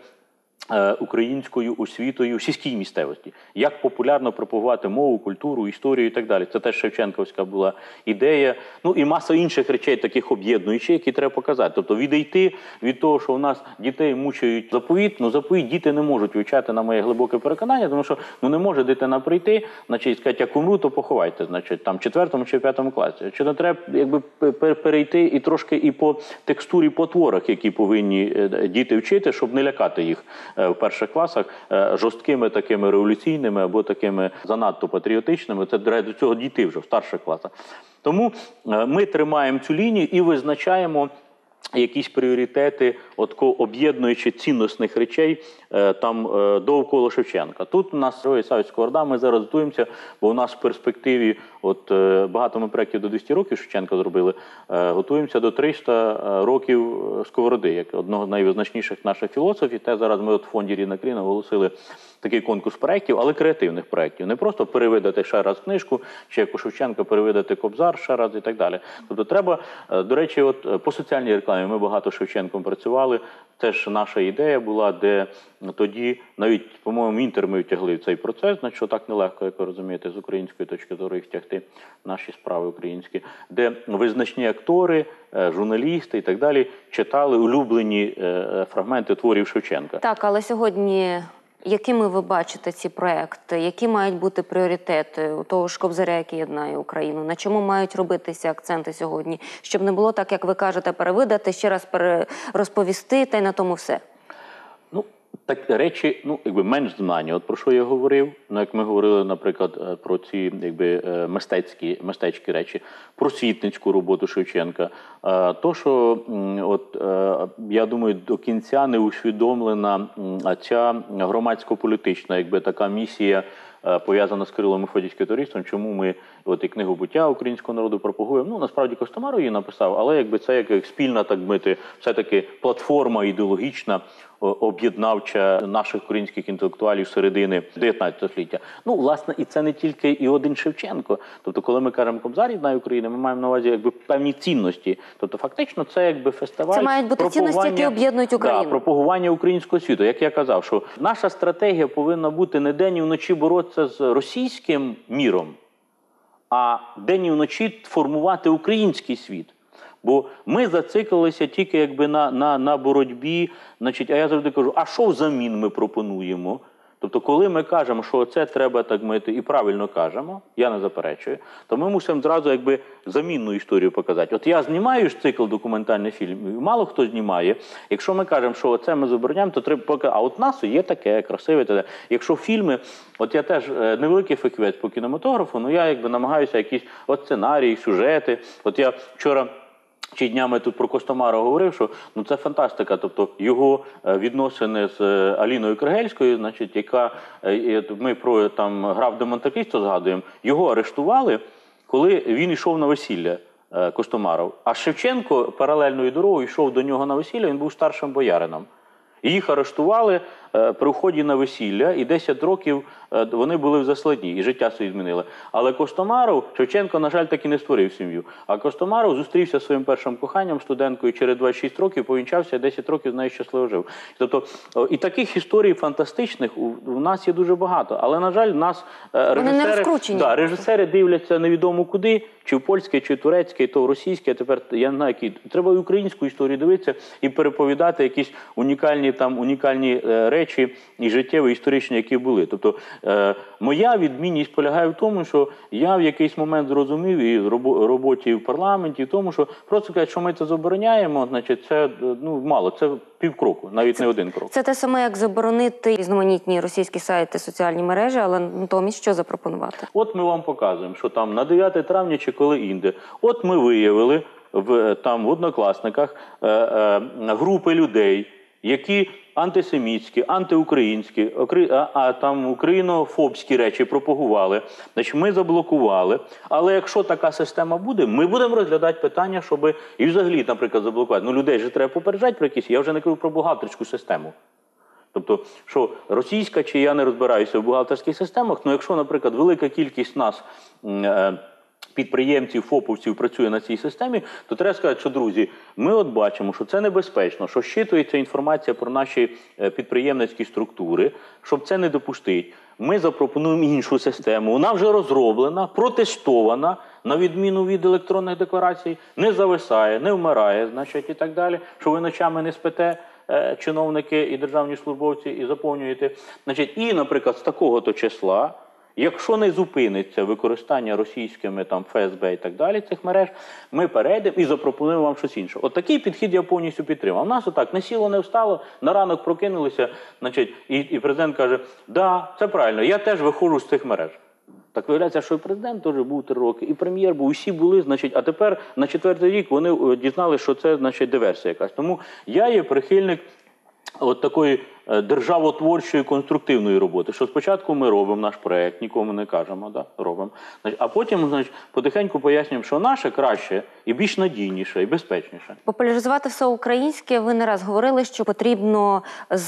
українською освітою в сільській місцевості. Як популярно пропагувати мову, культуру, історію і так далі. Це теж шевченківська була ідея. Ну і маса інших речей, таких об'єднуючих, які треба показати. Тобто відійти від того, що у нас дітей мучають заповіт, ну заповіт діти не можуть вивчати, на моє глибоке переконання, тому що ну не може дитина прийти, значить, сказати, як умру, то поховайте, значить, там в четвертому чи в п'ятому класі. Чи не треба якби перейти і трошки і по текстурі, по творах, які повинні діти вчити, щоб не лякати їх в перших класах жорсткими такими революційними або такими занадто патріотичними. Це до цього дійти вже в старших класах. Тому ми тримаємо цю лінію і визначаємо якісь пріоритети об'єднуючи цінностних речей там довкола Шевченка. Тут у нас Савич Сковорода, ми зараз готуємося, бо у нас в перспективі, от багато ми проєктів до двохсот років Шевченка зробили, готуємося до трьохсот років Сковороди, як одного з найвизначніших наших філософів. Те зараз ми от в фонді Рідна Кріна оголосили такий конкурс проєктів, але креативних проєктів. Не просто перевидати ще раз книжку, чи як у Шевченка перевидати «Кобзар» ще раз і так далі. Тобто треба, до речі, от по соціальній рекламі ми багато з Шевченком працювали. Теж наша ідея була, де тоді, навіть, по-моєму, Інтер ми втягли в цей процес, значить, що так нелегко, як ви розумієте, з української точки зору їх втягти, наші справи українські, де визначні актори, журналісти і так далі читали улюблені фрагменти творів Шевченка. Так, але сьогодні якими ви бачите ці проекти? Які мають бути пріоритети у того ж Кобзаря, який єднає Україну? На чому мають робитися акценти сьогодні? Щоб не було так, як ви кажете, перевидати, ще раз розповісти, та й на тому все. Ну, Так, речі, ну, якби менш знані. От про що я говорив? Ну, як ми говорили, наприклад, про ці якби мистецькі, мистецькі речі, просвітницьку роботу Шевченка. То, що, от, я думаю, до кінця не усвідомлена ця громадсько-політична, якби така місія, пов'язана з Кирило-Мефодіївським товариством, чому ми от і книгу «Буття українського народу» пропагуємо. Ну, насправді, Костомаров її написав, але якби це як, як спільна, так мити, все-таки платформа ідеологічна, об'єднавча наших українських інтелектуалів середини дев'ятнадцятого століття. Ну, власне, і це не тільки і один Шевченко. Тобто, коли ми кажемо «Кобзар єднає Україну», ми маємо на увазі якби певні цінності. Тобто, фактично, це якби фестиваль. Це мають бути цінності, які об'єднують Україну. Да, пропагування українського світу. Як я казав, що наша стратегія повинна бути не день і вночі боротися з російським міром, а день і вночі формувати український світ. Бо ми зациклилися тільки якби на, на, на боротьбі, значить, а я завжди кажу, а що взамін ми пропонуємо? Тобто, коли ми кажемо, що це треба так мити, і правильно кажемо, я не заперечую, то ми мусимо зразу якби замінну історію показати. От я знімаю ж цикл документальних фільмів, мало хто знімає. Якщо ми кажемо, що це ми забороняємо, то треба показати, а от в нас є таке, красиве, таке. Якщо фільми, от я теж невеликий фахівець по кінематографу, ну я якби намагаюся якісь от сценарії, сюжети. От я вчора чи днями тут про Костомарова говорив, що ну це фантастика, тобто його відносини з Аліною Кригельською, значить, яка, ми про там граф де Монте-Крісто згадуємо, його арештували, коли він йшов на весілля, Костомаров. А Шевченко паралельною дорогою йшов до нього на весілля, він був старшим боярином. І їх арештували при вході на весілля, і десять років вони були в засланні, і життя своє змінили. Але Костомаров, Шевченко, на жаль, так і не створив сім'ю. А Костомаров зустрівся зі своїм першим коханням, студенткою, через двадцять шість років повінчався, десять років з нею щасливо жив. Тобто, і таких історій фантастичних у, у нас є дуже багато. Але, на жаль, нас режисери, да, режисери дивляться невідомо куди, чи в польське, чи в турецьке, то в російське, а тепер, я не знаю, які. Треба і українську історію дивитися і переповідати якісь унікальні, там, унікальні е, речі і життєві, історичні, які були. Тобто, е, моя відмінність полягає в тому, що я в якийсь момент зрозумів і в роботі в парламенті, в тому, що просто кажуть, що ми це забороняємо, значить, це ну, мало, це півкроку, навіть це, не один крок. Це те саме, як заборонити різноманітні російські сайти, соціальні мережі, але натомість що запропонувати? От ми вам показуємо, що там на дев'яте травня чи коли інде. От ми виявили в, там, в Однокласниках е, е, групи людей, які антисемітські, антиукраїнські, а, а там українофобські речі пропагували. Значить, ми заблокували. Але якщо така система буде, ми будемо розглядати питання, щоб і взагалі, наприклад, заблокувати. Ну, людей же треба попереджати про якісь. Я вже не кажу про бухгалтерську систему. Тобто, що російська, чи я не розбираюся в бухгалтерських системах, ну якщо, наприклад, велика кількість нас, е, підприємців, фоповців працює на цій системі, то треба сказати, що, друзі, ми от бачимо, що це небезпечно, що щитується інформація про наші підприємницькі структури, щоб це не допустити. Ми запропонуємо іншу систему, вона вже розроблена, протестована, на відміну від електронних декларацій, не зависає, не вмирає, значить, і так далі, що ви ночами не спите, чиновники і державні службовці, і заповнюєте. Значить, і, наприклад, з такого-то числа, якщо не зупиниться використання російськими, там, Ф С Б і так далі цих мереж, ми перейдемо і запропонуємо вам щось інше. От такий підхід я повністю підтримав. У нас отак, не сіло, не встало, на ранок прокинулися, значить, і, і президент каже, да, це правильно, я теж виходжу з цих мереж. Так виявляється, що і президент теж був три роки, і прем'єр був, усі були, значить, а тепер на четвертий рік вони дізналися, що це, значить, диверсія якась. Тому я є прихильник от такої державотворчої конструктивної роботи, що спочатку ми робимо наш проєкт, нікому не кажемо, да, робимо, а потім, значить, потихеньку пояснюємо, що наше краще і більш надійніше, і безпечніше. Популяризувати все українське, ви не раз говорили, що потрібно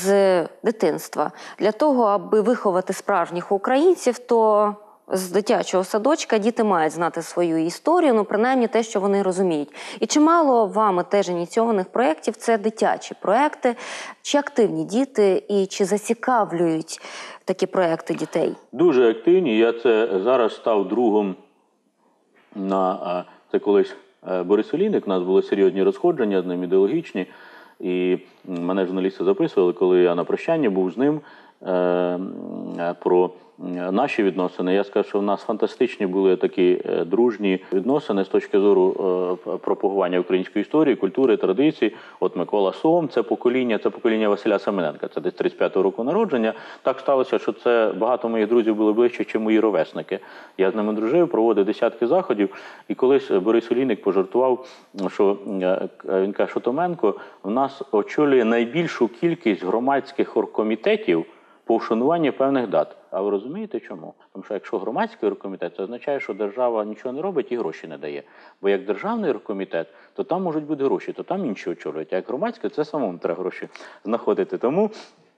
з дитинства. Для того, аби виховати справжніх українців, то з дитячого садочка діти мають знати свою історію, ну, принаймні те, що вони розуміють. І чимало вами теж ініційованих проєктів – це дитячі проєкти. Чи активні діти і чи зацікавлюють такі проєкти дітей? Дуже активні. Я це зараз став другом на, це колись Борис Олійник, у нас були серйозні розходження з ним, ідеологічні. І мене журналісти записували, коли я на прощанні був з ним, про наші відносини, я скажу, що в нас фантастичні були такі дружні відносини з точки зору пропагування української історії, культури, традицій. От Микола Сом, це покоління, це покоління Василя Семененка, це десь тридцять п'ятого року народження. Так сталося, що це багато моїх друзів були ближче, ніж мої ровесники. Я з ними дружив, проводив десятки заходів, і колись Борис Олійник пожартував, що він каже, що Томенко в нас очолює найбільшу кількість громадських оргкомітетів по вшануванню певних дат. А ви розумієте чому? Тому що якщо громадський оргкомітет, це означає, що держава нічого не робить і гроші не дає. Бо як державний оргкомітет, то там можуть бути гроші, то там інші очолюють. А як громадський, це самому треба гроші знаходити. Тому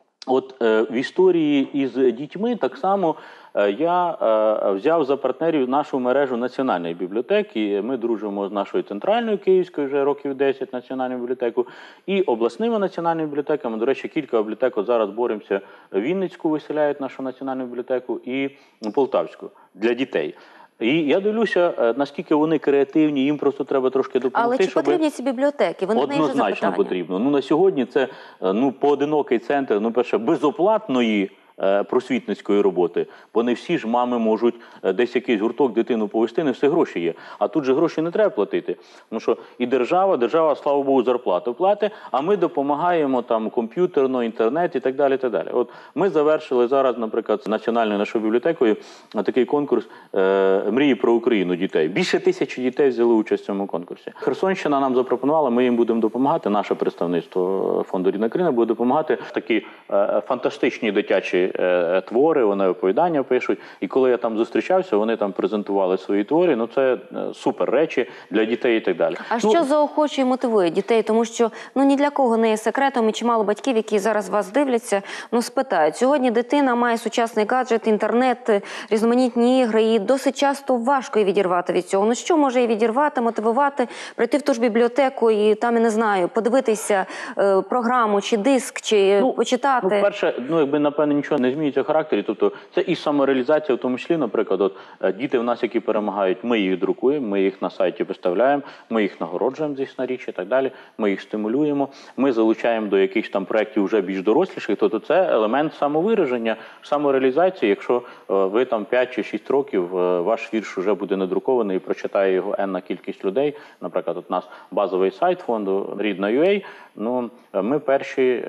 от е, в історії із дітьми так само е, я е, взяв за партнерів нашу мережу національної бібліотеки. Ми дружимо з нашою центральною київською вже років десять національною бібліотекою і обласними національними бібліотеками. До речі, кілька бібліотек от зараз боремося. Вінницьку виселяють нашу національну бібліотеку і Полтавську для дітей. І я дивлюся, наскільки вони креативні, їм просто треба трошки допомогти. Але чи щоб... потрібні ці бібліотеки? Вони Однозначно потрібно. Ну, на сьогодні це ну, поодинокий центр, ну, перше, безоплатної просвітницької роботи, бо не всі ж мами можуть десь якийсь гурток дитину повести, не все гроші є. А тут же гроші не треба платити. Тому що і держава, держава, слава Богу, зарплату платить, а ми допомагаємо там комп'ютерно, інтернет і так далі, і так далі. От ми завершили зараз, наприклад, з Національною нашою бібліотекою такий конкурс е, «Мрії про Україну» дітей. Більше тисячі дітей взяли участь в цьому конкурсі. Херсонщина нам запропонувала, ми їм будемо допомагати, наше представництво фонду «Рідна країна» буде допомагати. Такі е, фантастичні дитячі твори, вони оповідання пишуть. І коли я там зустрічався, вони там презентували свої твори. Ну, це супер речі для дітей і так далі. А ну, що заохочує і мотивує дітей? Тому що, ну, ні для кого не є секретом, і чимало батьків, які зараз вас дивляться, ну, спитають. Сьогодні дитина має сучасний гаджет, інтернет, різноманітні ігри, і досить часто важко її відірвати від цього. Ну, що може її відірвати, мотивувати, прийти в ту ж бібліотеку і там, я не знаю, подивитися е, програму, чи диск, чи ну, почитати? Ну, перше, ну, якби, напевно, нічого не змінюється в характері, тобто це і самореалізація, в тому числі, наприклад, от, діти в нас, які перемагають, ми їх друкуємо, ми їх на сайті виставляємо, ми їх нагороджуємо, звісно, річ і так далі, ми їх стимулюємо, ми залучаємо до якихось там проєктів вже більш доросліших, тобто це елемент самовираження, самореалізації. Якщо ви там п'ять чи шість років, ваш вірш вже буде надрукований і прочитає його енна кількість людей, наприклад, от у нас базовий сайт фонду «Рідна.ua», ну, ми перші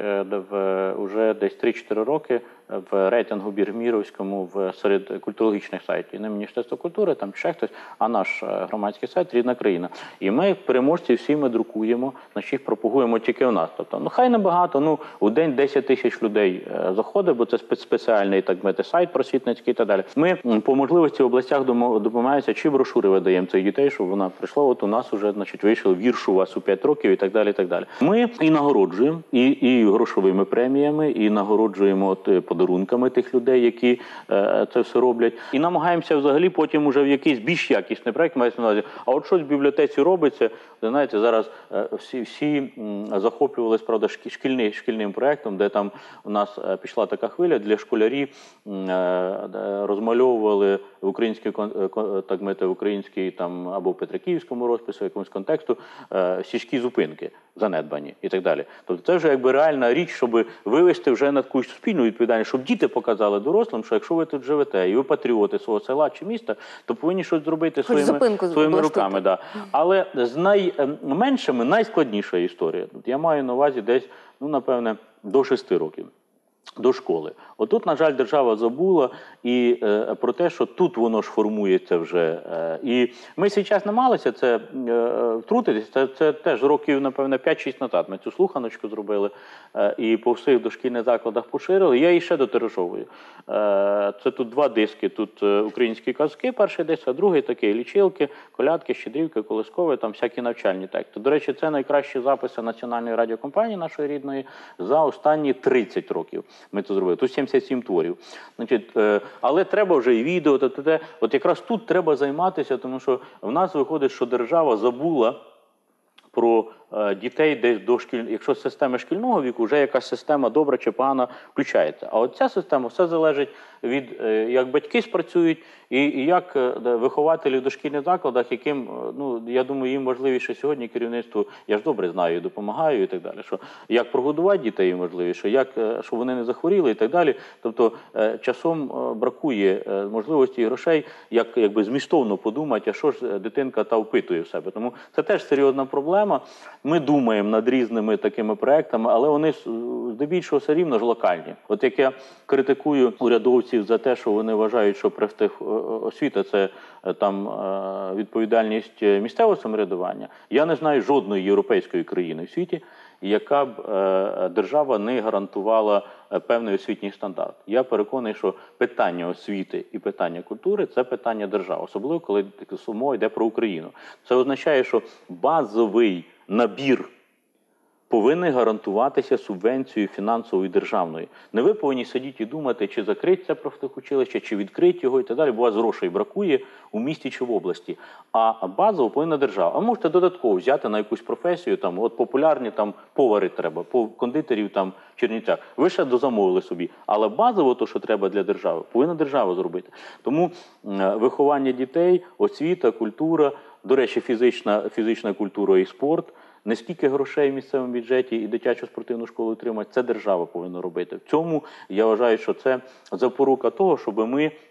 в, вже десь три-чотири роки в рейтингу Біргміровському в серед культурологічних сайтів. Не Міністерство культури, там ще хтось, а наш громадський сайт «Рідна країна». І ми переможці всі ми друкуємо, значить їх пропагуємо тільки у нас. Тобто, ну хай небагато, ну у день десять тисяч людей заходить, бо це спеціальний, так мати, сайт просвітницький і так далі. Ми по можливості в областях допомагаємося, чи брошури видаємо цих дітей, щоб вона прийшла, от у нас вже, значить, вийшов вірш у вас у п'ять років і так далі, і так далі. Ми і нагороджуємо, і, і грошовими преміями, і нагороджуємо от, подарунками тих людей, які е, це все роблять. І намагаємося взагалі потім уже в якийсь більш якісний проєкт, мається на увазі, а от щось в бібліотеці робиться, ви знаєте, зараз е, всі, всі м, захоплювалися, правда, шкільний, шкільним проєктом, де там у нас е, пішла така хвиля, для школярів е, розмальовували в українській, так мати, в українській там, або в Петриківському розпису, якомусь контексту, е, сільські зупинки занедбані і так далі. Тобто це вже якби реальна річ, щоб вивести вже на таку спільну відповідальність, щоб діти показали дорослим, що якщо ви тут живете і ви патріоти свого села чи міста, то повинні щось зробити своїми, своїми руками. Да. Але з найменшими найскладніша історія. Я маю на увазі десь, ну, напевне, до шести років. До школи. Отут, на жаль, держава забула і е, про те, що тут воно ж формується вже. Е, і ми свій час намагалися це е, втрутитися, це, це теж років, напевно, п'ять-шість назад. Ми цю слуханочку зробили е, і по всіх дошкільних закладах поширили. Я її ще дотиражовую. Е, це тут два диски. Тут е, українські казки, перший диск, а другий такий лічилки, колядки, щедрівки, колискові, там всякі навчальні тексти. До речі, це найкращі записи Національної радіокомпанії нашої рідної за останні тридцять років. Ми це зробили. Тут сімдесят сім творів. Значить, е, але треба вже і відео, та, та, та. От якраз тут треба займатися, тому що в нас виходить, що держава забула про е, дітей десь до шкіль... якщо з системи шкільного віку, вже якась система добра чи погана включається. А от ця система, все залежить від, е, як батьки спрацюють, і, і як е, вихователі в дошкільних закладах, яким, е, ну, я думаю, їм важливіше сьогодні керівництву, я ж добре знаю, і допомагаю і так далі, що як прогодувати дітей їм важливіше, як, е, щоб вони не захворіли і так далі. Тобто е, часом е, бракує е, можливості і грошей, як якби змістовно подумати, а що ж дитинка та впитує в себе. Тому це теж серйозна проблема. Ми думаємо над різними такими проектами, але вони здебільшого все рівно ж локальні. От як я критикую урядовців за те, що вони вважають, що профтехосвіта – це там відповідальність місцевого самоврядування, я не знаю жодної європейської країни в світі, яка б е, держава не гарантувала е, певний освітній стандарт. Я переконаний, що питання освіти і питання культури – це питання держави, особливо коли мова йде про Україну. Це означає, що базовий набір повинен гарантуватися субвенцією фінансовою державною. Не ви повинні сидіти і думати, чи закрити це профтехучилище, чи відкрити його і так далі, бо у вас грошей бракує у місті чи в області. А базово повинна держава. А можете додатково взяти на якусь професію, там, от популярні там повари треба, по кондитерів там в Чернівцях. Ви ще дозамовили собі. Але базово то, що треба для держави, повинна держава зробити. Тому е, виховання дітей, освіта, культура, до речі, фізична, фізична культура і спорт – не скільки грошей в місцевому бюджеті і дитячу спортивну школу отримати, це держава повинна робити. В цьому, я вважаю, що це запорука того, щоб ми е,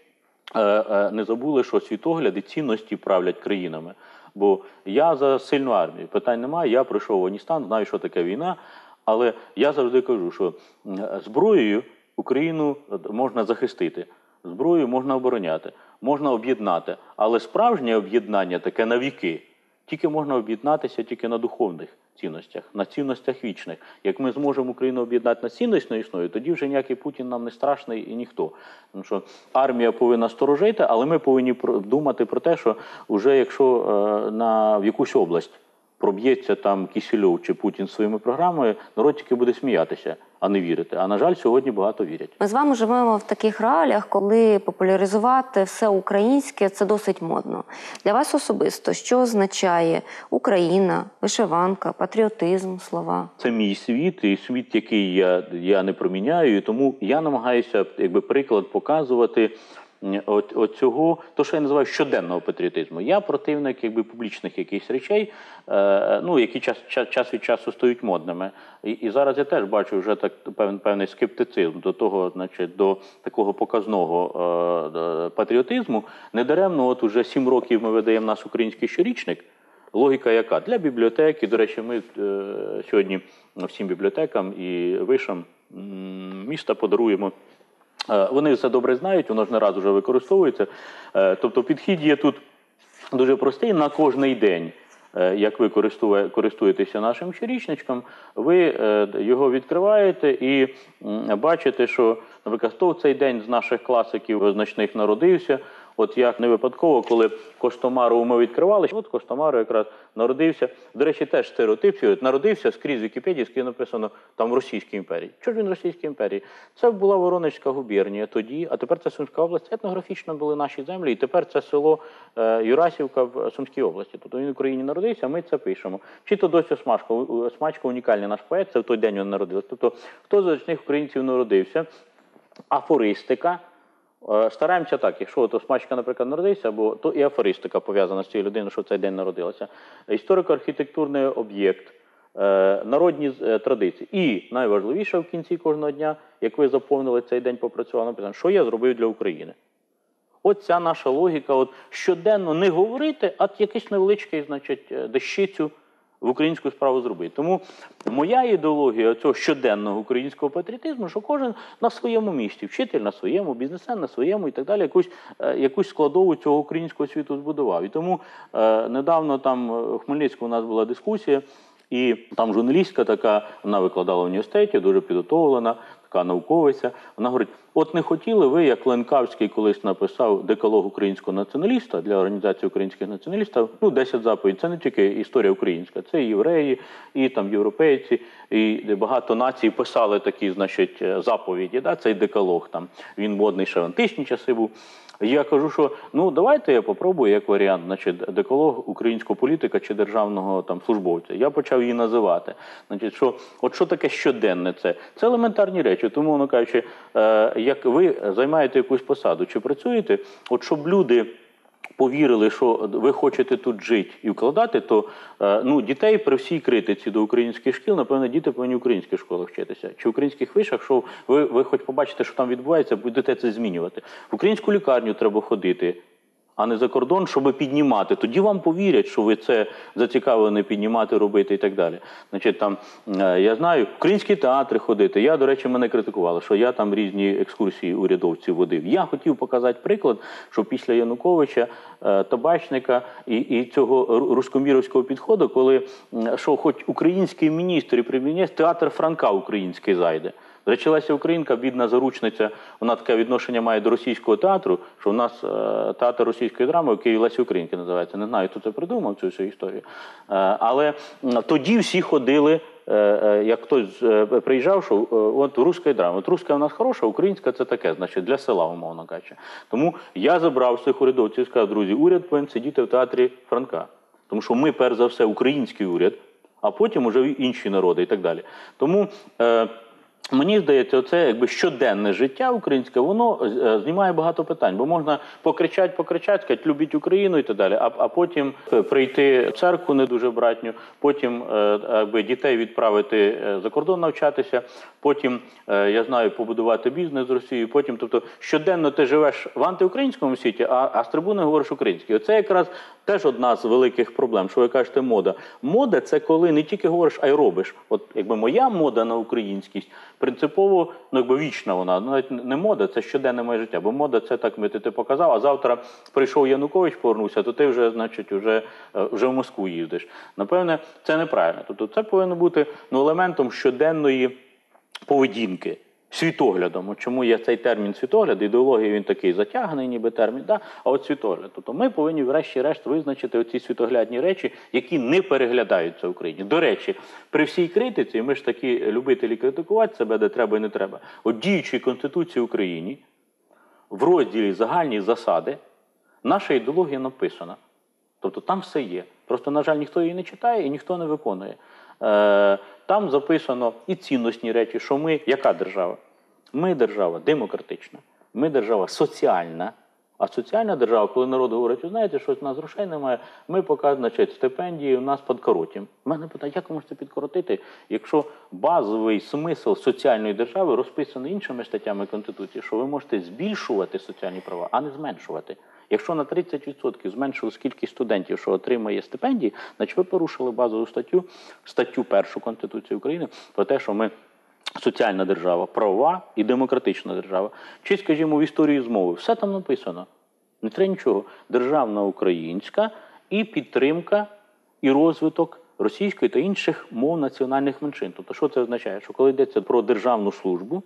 е, не забули, що світогляд і цінності правлять країнами. Бо я за сильну армію, питань немає, я пройшов в Афганістан, знаю, що таке війна, але я завжди кажу, що зброєю Україну можна захистити, зброєю можна обороняти, можна об'єднати, але справжнє об'єднання таке на віки. Тільки можна об'єднатися тільки на духовних цінностях, на цінностях вічних. Як ми зможемо Україну об'єднати на цінності існує, тоді вже ніякий Путін нам не страшний і ніхто. Тому що армія повинна сторожити, але ми повинні думати про те, що вже якщо е, на, в якусь область проб'ється там Кісельов чи Путін своїми програмами, народ тільки буде сміятися, а не вірити. А, на жаль, сьогодні багато вірять. Ми з вами живемо в таких реаліях, коли популяризувати все українське – це досить модно. Для вас особисто, що означає Україна, вишиванка, патріотизм, слова? Це мій світ, і світ, який я, я не проміняю, і тому я намагаюся, якби, приклад показувати От, от цього, то, що я називаю щоденного патріотизму. Я противник, якби, публічних якихось речей, е, ну, які час, час, час від часу стають модними. І, і зараз я теж бачу вже так певний, певний скептицизм до того, значить, до такого показного е, патріотизму. Недаремно, от уже сім років ми видаємо наш український щорічник. Логіка яка? Для бібліотеки, до речі, ми е, сьогодні всім бібліотекам і вишам міста подаруємо. Вони все добре знають, воно ж не раз вже використовується. Тобто підхід є тут дуже простий. На кожний день, як ви користуєтеся нашим щорічничком, ви його відкриваєте і бачите, що, наприклад, хто в цей день з наших класиків визначних народився. От як не випадково, коли Костомару ми відкривали, от Костомару якраз народився. До речі, теж стереотип, народився скрізь в Вікіпедії, скрізь написано там в Російській імперії. Чого ж він в Російській імперії? Це була Воронезька губернія тоді, а тепер це Сумська область. Етнографічно були наші землі, і тепер це село е, Юрасівка в Сумській області. Тобто він в Україні народився, а ми це пишемо. Чи то Дося Смачко, Смачко унікальний наш поет, це в той день він народився. Тобто, хто з значних українців народився? Афористика. Стараємося так, якщо то Смачка, наприклад, народився, або то і афористика пов'язана з цією людиною, що в цей день народилася. Історико-архітектурний об'єкт, народні традиції. І найважливіше в кінці кожного дня, як ви заповнили цей день, попрацювали, написано, що я зробив для України. От ця наша логіка, от щоденно не говорити, а якийсь невеличкий, значить, дещицю в українську справу зробити. Тому моя ідеологія цього щоденного українського патріотизму, що кожен на своєму місці, вчитель на своєму, бізнесмен на своєму і так далі, якусь, якусь складову цього українського світу збудував. І тому е, недавно там в Хмельницькому у нас була дискусія, і там журналістка така, вона викладала в університеті, дуже підготовлена, така науковиця. Вона говорить, от не хотіли ви, як Ленкавський колись написав декалог українського націоналіста для організації українських націоналістів, ну, десять заповідей. Це не тільки історія українська, це і євреї, і там європейці, і багато націй писали такі, значить, заповіді, да, цей декалог там. Він модний ще в античні часи був. Я кажу, що ну давайте я попробую як варіант, значить, деколог українського політика чи державного там службовця. Я почав її називати. Значить, що от що таке щоденне це? Це елементарні речі. Тому, воно кажучи, е, як ви займаєте якусь посаду чи працюєте, от щоб люди повірили, що ви хочете тут жити і вкладати, то е, ну, дітей при всій критиці до українських шкіл, напевно, діти повинні в українських школах вчитися. Чи в українських вишах, що ви, ви хоч побачите, що там відбувається, будете це змінювати. В українську лікарню треба ходити, а не за кордон, щоб піднімати. Тоді вам повірять, що ви це зацікавлені піднімати, робити і так далі. Значить, там, е, я знаю, в українські театри ходити. Я, до речі, мене критикували, що я там різні екскурсії урядовців водив. Я хотів показати приклад, що після Януковича, е, Табачника і, і цього рускоміровського підходу, коли, що хоч український міністр і прем'єр-міністр, театр Франка український зайде. До речі, Леся Українка, бідна заручниця, вона таке відношення має до російського театру, що в нас е, театр російської драми, який Лесі Українки називається. Не знаю, хто це придумав, цю всю історію. Е, але тоді всі ходили, е, е, як хтось е, приїжджав, що е, от руська драма. От руська у нас хороша, українська це таке, значить, для села, умовно кажучи. Тому я забрав цих урядовців і сказав, друзі, уряд повинен сидіти в театрі Франка. Тому що ми, перш за все, український уряд, а потім уже інші народи і так далі. Тому... Е, Мені здається, оце якби щоденне життя українське, воно знімає багато питань, бо можна покричати, покричати, сказати, любіть Україну і так далі, а, а потім прийти в церкву не дуже братню, потім якби, дітей відправити за кордон навчатися, потім, я знаю, побудувати бізнес з Росією, потім, тобто, щоденно ти живеш в антиукраїнському світі, а, а з трибуни говориш українською. Оце якраз теж одна з великих проблем, що ви кажете мода. Мода – це коли не тільки говориш, а й робиш. От якби моя мода на українськість, принципово, ну якби вічна вона, навіть не мода, це щоденне моє життя, бо мода це так, ти, ти показав, а завтра прийшов Янукович, повернувся, то ти вже, значить, вже, вже в Москву їздиш. Напевне, це неправильно. Тобто це повинно бути ну, елементом щоденної поведінки. Світоглядом. От чому є цей термін світогляд, ідеологія він такий затягнений, ніби термін, да? А от світогляд. Тобто ми повинні врешті-решт визначити оці світоглядні речі, які не переглядаються в Україні. До речі, при всій критиці, ми ж такі любителі критикувати себе, де треба і не треба, от діючій Конституції України, в розділі «Загальні засади» наша ідеологія написана. Тобто там все є. Просто, на жаль, ніхто її не читає і ніхто не виконує. Там записано і цінностні речі, що ми, яка держава? Ми держава демократична, ми держава соціальна. А соціальна держава, коли народ говорить, ви знаєте, що у нас грошей немає, ми поки, значить, стипендії у нас підкоротимо. У мене питають, як ви можете підкоротити, якщо базовий смисл соціальної держави розписаний іншими статтями Конституції, що ви можете збільшувати соціальні права, а не зменшувати. Якщо на тридцять відсотків зменшили кількість студентів, що отримає стипендії, значить ви порушили базову статтю, статтю першу Конституції України, про те, що ми соціальна держава, правова і демократична держава. Чи, скажімо, в історії змови. Все там написано. Не треба нічого. Державна українська і підтримка, і розвиток російської та інших мов національних меншин. Тобто, що це означає? Що коли йдеться про державну службу,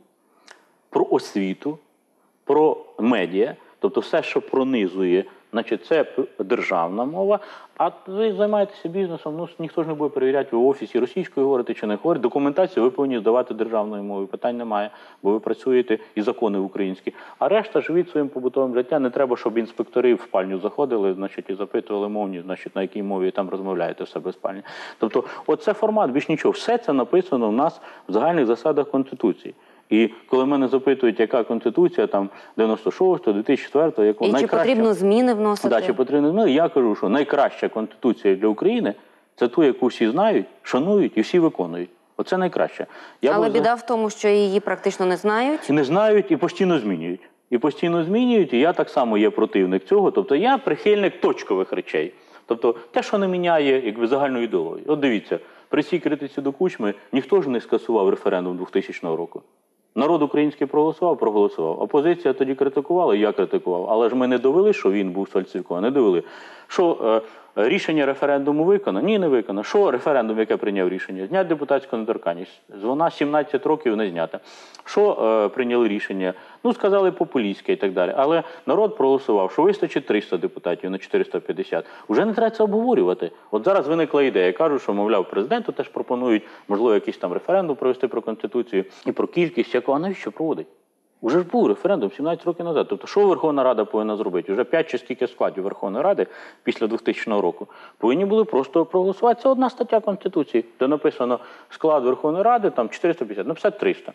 про освіту, про медіа, тобто все, що пронизує, значить, це державна мова, а ви займаєтеся бізнесом, ну, ніхто ж не буде перевіряти, ви в офісі російською говорите чи не говорите. Документацію ви повинні здавати державною мовою, питань немає, бо ви працюєте і закони українські. А решта живіть своїм побутовим життям, не треба, щоб інспектори в спальню заходили, значить, і запитували мовні, значить, на якій мові там розмовляєте в себе в спальні. Тобто, оце формат, більш нічого. Все це написано в нас в загальних засадах Конституції. І коли мене запитують, яка Конституція, там, дев'яносто шостого, дві тисячі четвертого, яку і найкраща... чи потрібно зміни вносити? Да, чи потрібно зміни? Я кажу, що найкраща Конституція для України – це ту, яку всі знають, шанують і всі виконують. Оце найкраще. Я Але був... біда в тому, що її практично не знають. І не знають, і постійно змінюють. І постійно змінюють, і я так само є противник цього. Тобто я прихильник точкових речей. Тобто те, що не міняє, якби, загальну ідеологію. От дивіться, при цій критиці до Кучми ніхто ж не скасував референдум двохтисячного року. Народ український проголосував, проголосував. Опозиція тоді критикувала, я критикував. Але ж ми не довели, що він був сфальсифікований, не довели. Що е, рішення референдуму виконано? Ні, не виконано. Що референдум, яке прийняв рішення? Зняти депутатську недоторканність. Вона сімнадцять років не знята. Що е, прийняли рішення? Ну, сказали популістське і так далі. Але народ проголосував, що вистачить триста депутатів на чотириста п'ятдесят. Уже не треба це обговорювати. От зараз виникла ідея. Кажуть, що, мовляв, президенту теж пропонують, можливо, якийсь там референдум провести про Конституцію і про кількість, яку, а навіщо проводить? Уже ж був референдум сімнадцять років назад. Тобто, що Верховна Рада повинна зробити? Уже п'ять чи скільки складів Верховної Ради після двохтисячного року повинні були просто проголосувати. Це одна стаття Конституції, де написано склад Верховної Ради, там чотириста п'ятдесят, написати триста.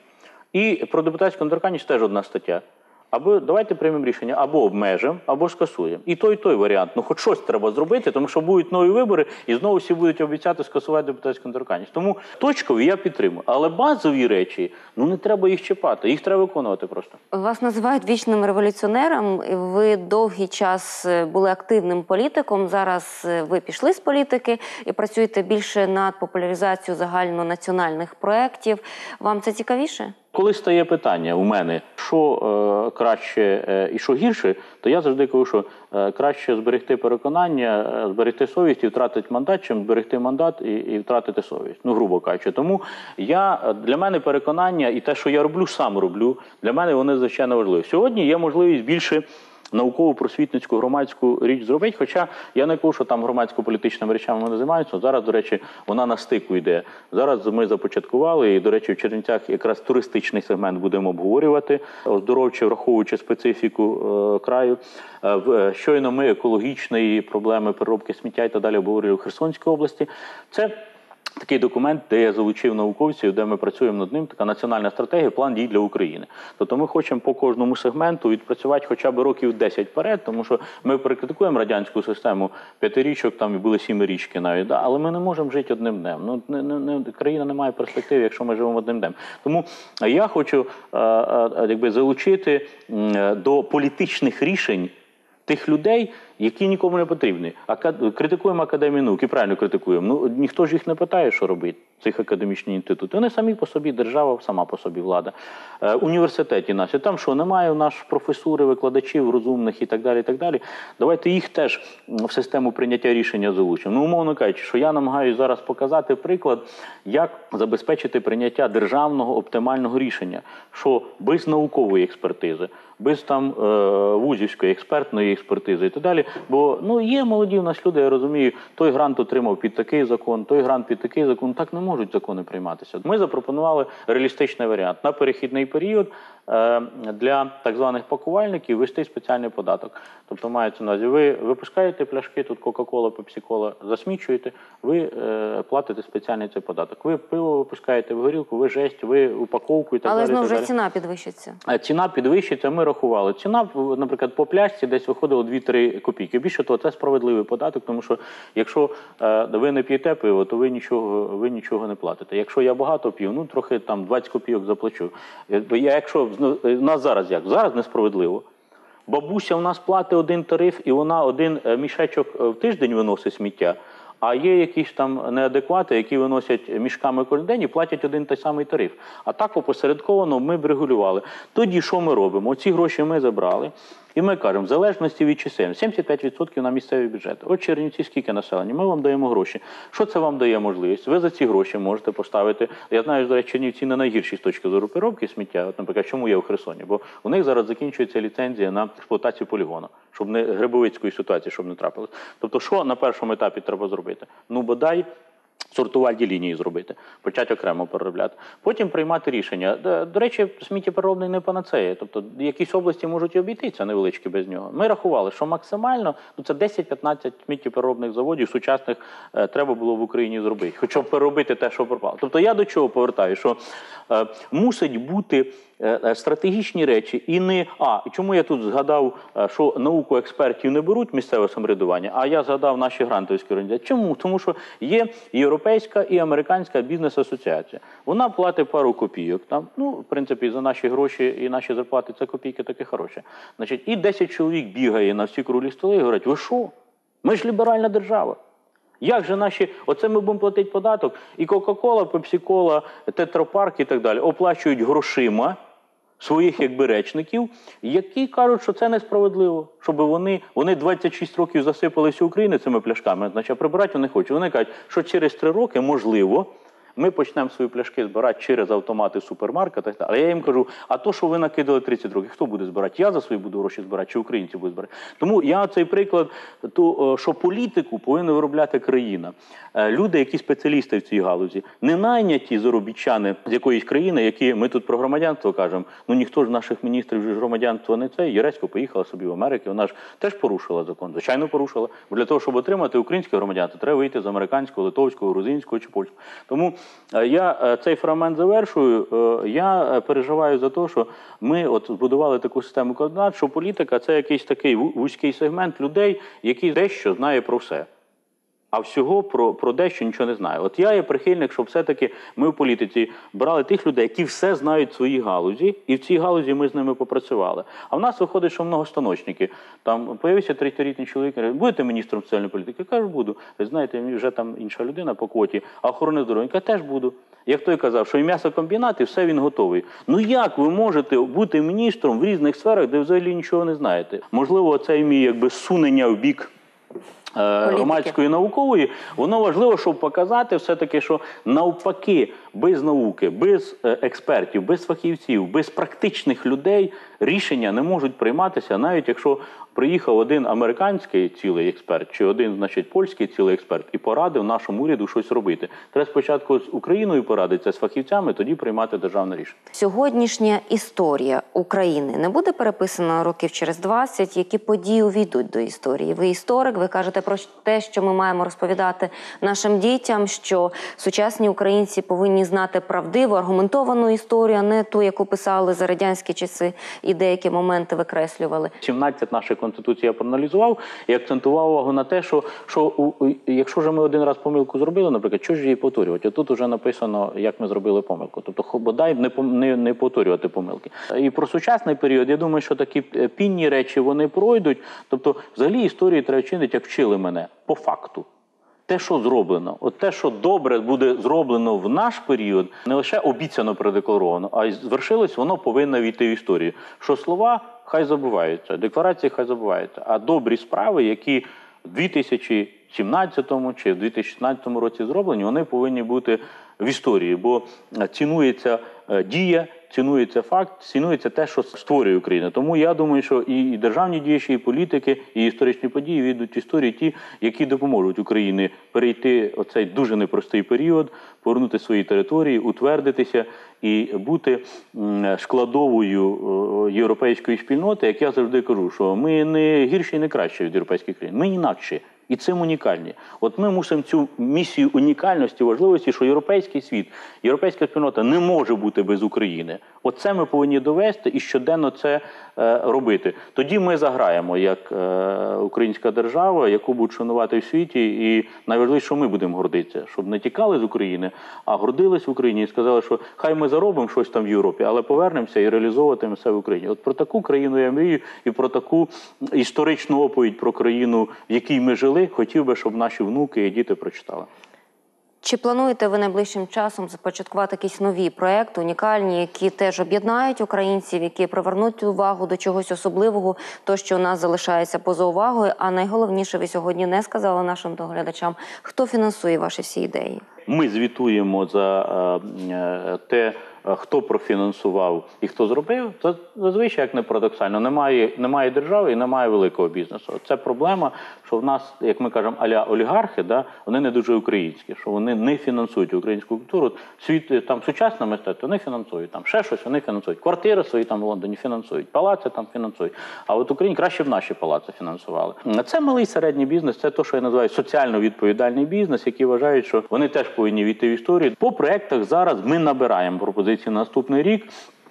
І про депутатську недоторканність теж одна стаття. Або давайте приймемо рішення, або обмежимо, або скасуємо. І той, і той варіант. Ну, хоч щось треба зробити, тому що будуть нові вибори, і знову всі будуть обіцяти скасувати депутатську недоторканність. Тому точкові я підтримую. Але базові речі, ну, не треба їх чіпати, їх треба виконувати просто. Вас називають вічним революціонером. Ви довгий час були активним політиком. Зараз ви пішли з політики і працюєте більше над популяризацією загальнонаціональних проєктів. Вам це цікавіше? Коли стає питання у мене, що е, краще е, і що гірше, то я завжди кажу, що е, краще зберегти переконання, е, зберегти совість і втратити мандат, чим зберегти мандат і, і втратити совість. Ну, грубо кажучи. Тому я, для мене переконання і те, що я роблю, сам роблю, для мене вони звичайно важливі. Сьогодні є можливість більше наукову, просвітницьку, громадську річ зробити, хоча я не кажу, що там громадсько-політичними речами вони займаються. Зараз, до речі, вона на стику йде. Зараз ми започаткували, і, до речі, в Чернівцях якраз туристичний сегмент будемо обговорювати, оздоровче, враховуючи специфіку е, краю. Е, щойно ми екологічні проблеми переробки сміття і так далі обговорювали в Херсонській області. Це такий документ, де я залучив науковців, де ми працюємо над ним, така національна стратегія, план дій для України. Тобто ми хочемо по кожному сегменту відпрацювати хоча б років десять вперед, тому що ми прикритикуємо радянську систему п'ятирічок, там і були сімирічки навіть, да? Але ми не можемо жити одним днем. Ну, не, не, не, країна не має перспективи, якщо ми живемо одним днем. Тому я хочу е, е, якби, залучити е, до політичних рішень тих людей, які нікому не потрібні. Акад... Критикуємо Академію наук, і правильно критикуємо. Ну, ніхто ж їх не питає, що робити, цих академічних інститутів. Вони самі по собі, держава, сама по собі влада. Е, університеті наші. Там що, немає у нас професури, викладачів розумних і так далі, і так далі. Давайте їх теж в систему прийняття рішення залучимо. Ну, умовно кажучи, що я намагаюся зараз показати приклад, як забезпечити прийняття державного оптимального рішення, що без наукової експертизи, без там е, вузівської експертної експертизи і так далі. Бо ну, є молоді в нас люди, я розумію, той грант отримав під такий закон, той грант під такий закон. Так не можуть закони прийматися. Ми запропонували реалістичний варіант. На перехідний період е, для так званих пакувальників ввести спеціальний податок. Тобто мається на увазі, ви випускаєте пляшки, тут Кока-Кола, Пепсі-Кола, засмічуєте, ви е, платите спеціальний цей податок. Ви пиво випускаєте, ви горілку, ви жесть, ви упаковку і так Але далі. знову ж вже ціна підвищиться. Ціна підвищиться, ми рахували. Ціна, наприклад, по пляшці десь виходила дві-три копійки. Більше того, це справедливий податок, тому що якщо е, ви не п'єте пиво, то ви нічого, ви нічого не платите. Якщо я багато п'ю, ну трохи там двадцять копійок заплачу. Я, якщо у нас зараз як? Зараз несправедливо. Бабуся у нас платить один тариф, і вона один мішечок в тиждень виносить сміття. А є якісь там неадеквати, які виносять мішками кожен день і платять один той самий тариф. А так опосередковано ми б регулювали. Тоді що ми робимо? Оці гроші ми забрали. І ми кажемо, в залежності від чисел, сімдесят п'ять відсотків на місцевий бюджет. От Чернівці скільки населення? Ми вам даємо гроші. Що це вам дає можливість? Ви за ці гроші можете поставити. Я знаю, що Чернівці не найгірші з точки зору переробки сміття. От, наприклад, чому є в Херсоні? Бо у них зараз закінчується ліцензія на експлуатацію полігону, щоб не грибовицької ситуації, щоб не трапилось. Тобто, що на першому етапі треба зробити? Ну, бодай сортувальні лінії зробити, почати окремо переробляти. Потім приймати рішення. До, до речі, сміттєпереробний не панацея. Тобто якісь області можуть і обійтися невеличкі без нього. Ми рахували, що максимально ну, це десять-п'ятнадцять сміттєпереробних заводів сучасних е, треба було в Україні зробити. Хоча б переробити те, що пропало. Тобто я до чого повертаю, що е, мусить бути е, стратегічні речі і не... А, чому я тут згадав, е, що науку експертів не беруть місцеве самоврядування, а я згадав наші грантовські організації. Чому? Тому що є європейська і американська бізнес-асоціація. Вона платить пару копійок. Там, ну, в принципі, за наші гроші і наші зарплати це копійки такі хороші. Значить, і десять чоловік бігає на всі круглі столи і говорять, ви що? Ми ж ліберальна держава. Як же наші, оце ми будемо платити податок, і Кока-Кола, Пепсі-Кола, Тетрапарк і так далі оплачують грошима своїх якби речників, які кажуть, що це несправедливо, щоб вони, вони двадцять шість років засипали всю Україну цими пляшками, значить прибирати вони хочуть. Вони кажуть, що через три роки, можливо, Ми почнемо свої пляшки збирати через автомати в супермаркетах. Але я їм кажу, а то, що ви накидали тридцять років, хто буде збирати? Я за свої буду гроші збирати, чи українці будуть збирати? Тому я цей приклад, то, що політику повинна виробляти країна. Люди, які спеціалісти в цій галузі, не найняті заробітчани з якоїсь країни, які ми тут про громадянство кажемо. Ну ніхто ж з наших міністрів вже ж громадянство не це. Єресько поїхала собі в Америку, вона ж теж порушила закон. Звичайно, порушила. Бо для того, щоб отримати українське громадянство, треба вийти з американського, литовського, грузинського чи польського. Тому я цей фрагмент завершую. Я переживаю за те, що ми от збудували таку систему координат, що політика – це якийсь такий вузький сегмент людей, які дещо знає про все. А всього про, про дещо нічого не знає. От я є прихильник, щоб все-таки ми в політиці брали тих людей, які все знають в своїй галузі, і в цій галузі ми з ними попрацювали. А в нас виходить, що многостаночники. Там появився третьолітній чоловік, каже, будете міністром соціальної політики? Я кажу, буду. Ви знаєте, вже там інша людина по квоті, а охорони здоров'я? Я теж буду. Як той казав, що і м'ясокомбінат, і все він готовий. Ну як ви можете бути міністром в різних сферах, де взагалі нічого не знаєте? Можливо, це мій якби сунення в бік громадської наукової, воно важливо, щоб показати все-таки, що навпаки, без науки, без експертів, без фахівців, без практичних людей рішення не можуть прийматися, навіть якщо приїхав один американський цілий експерт, чи один, значить, польський цілий експерт і порадив нашому уряду щось робити. Треба спочатку з Україною порадитися, з фахівцями, тоді приймати державне рішення. Сьогоднішня історія України не буде переписана років через двадцять? Які події увійдуть до історії? Ви історик, ви кажете про те, що ми маємо розповідати нашим дітям, що сучасні українці повинні знати правдиву, аргументовану історію, а не ту, яку писали за радянські часи і деякі моменти викреслювали. сімнадцять наших конституцій я проаналізував і акцентував увагу на те, що, що у, якщо ж ми один раз помилку зробили, наприклад, що ж її повторювати? От тут вже написано, як ми зробили помилку. Тобто, бодай не, не, не повторювати помилки. І про сучасний період, я думаю, що такі пінні речі, вони пройдуть. Тобто, взагалі історії треба чинити, як вчили мене, по факту. Те, що зроблено, от те, що добре буде зроблено в наш період, не лише обіцяно, продекларовано, а й звершилось, воно повинно війти в історію. Що слова хай забуваються, декларації хай забуваються, а добрі справи, які в дві тисячі сімнадцятому чи в дві тисячі шістнадцятому році зроблені, вони повинні бути в історії, бо цінується дія, цінується факт, цінується те, що створює Україна. Тому я думаю, що і державні діячі, і політики, і історичні події війдуть в історії ті, які допоможуть Україні перейти оцей дуже непростий період, повернути свої території, утвердитися і бути складовою європейської спільноти, як я завжди кажу, що ми не гірші і не кращі від європейських країн, ми інакші. І цим унікальні. От ми мусимо цю місію унікальності, важливості, що європейський світ, європейська спільнота не може бути без України. Оце ми повинні довести і щоденно це е, робити. Тоді ми заграємо як е, українська держава, яку будуть шанувати в світі. І найважливіше, що ми будемо гордитися, щоб не тікали з України, а гордились в Україні і сказали, що хай ми заробимо щось там в Європі, але повернемося і реалізовуватимемо все в Україні. От про таку країну я мрію і про таку історичну оповідь про країну, в якій ми жили, хотів би, щоб наші внуки і діти прочитали. Чи плануєте ви найближчим часом започаткувати якісь нові проекти, унікальні, які теж об'єднають українців, які привернуть увагу до чогось особливого, то, що у нас залишається поза увагою? А найголовніше, ви сьогодні не сказали нашим доглядачам, хто фінансує ваші всі ідеї? Ми звітуємо за е, те, хто профінансував і хто зробив. Це зазвичай, як не парадоксально, немає, немає держави і немає великого бізнесу. Це проблема, що в нас, як ми кажемо, а-ля олігархи, да, вони не дуже українські, що вони не фінансують українську культуру. Світ, там сучасне мистецтво вони фінансують, там ще щось вони фінансують. Квартири свої там в Лондоні фінансують, палаци там фінансують. А от Україні краще б наші палаци фінансували. Це малий середній бізнес, це те, що я називаю соціально відповідальний бізнес, які вважають, що вони теж повинні війти в історію. По проєктах зараз ми набираємо пропозиції на наступний рік.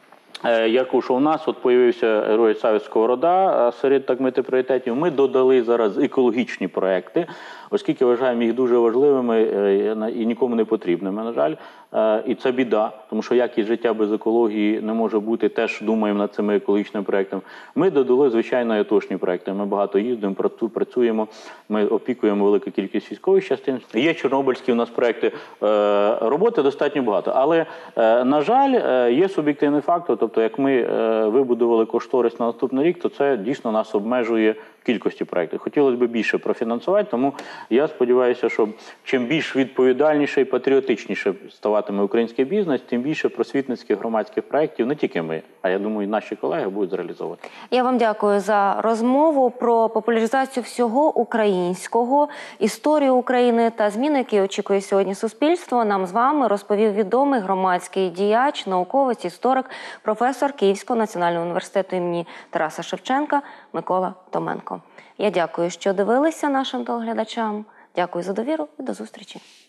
Як що у нас от появився герой Савіць Сковорода серед так мити пріоритетів, ми додали зараз екологічні проекти, оскільки вважаємо їх дуже важливими і нікому не потрібними, на жаль. І це біда, тому що якість життя без екології не може бути, теж думаємо над цими екологічними проектами. Ми додали, звичайно, атошні проекти. Ми багато їздимо, працюємо, ми опікуємо велику кількість військових частин. Є чорнобильські у нас проекти, роботи достатньо багато. Але, на жаль, є суб'єктивний фактор, тобто тобто, як ми е, вибудували кошторис на наступний рік, то це дійсно нас обмежує в кількості проєктів. Хотілося б більше профінансувати, тому я сподіваюся, що чим більш відповідальніше і патріотичніше ставатиме український бізнес, тим більше просвітницьких громадських проєктів, не тільки ми, а я думаю, і наші колеги будуть зреалізовувати. Я вам дякую за розмову про популяризацію всього українського, історію України та зміни, які очікує сьогодні суспільство. Нам з вами розповів відомий громадський діяч, науковець, історик, професор Київського національного університету імені Тараса Шевченка Микола Томенко. Я дякую, що дивилися нашим телеглядачам. Дякую за довіру і до зустрічі.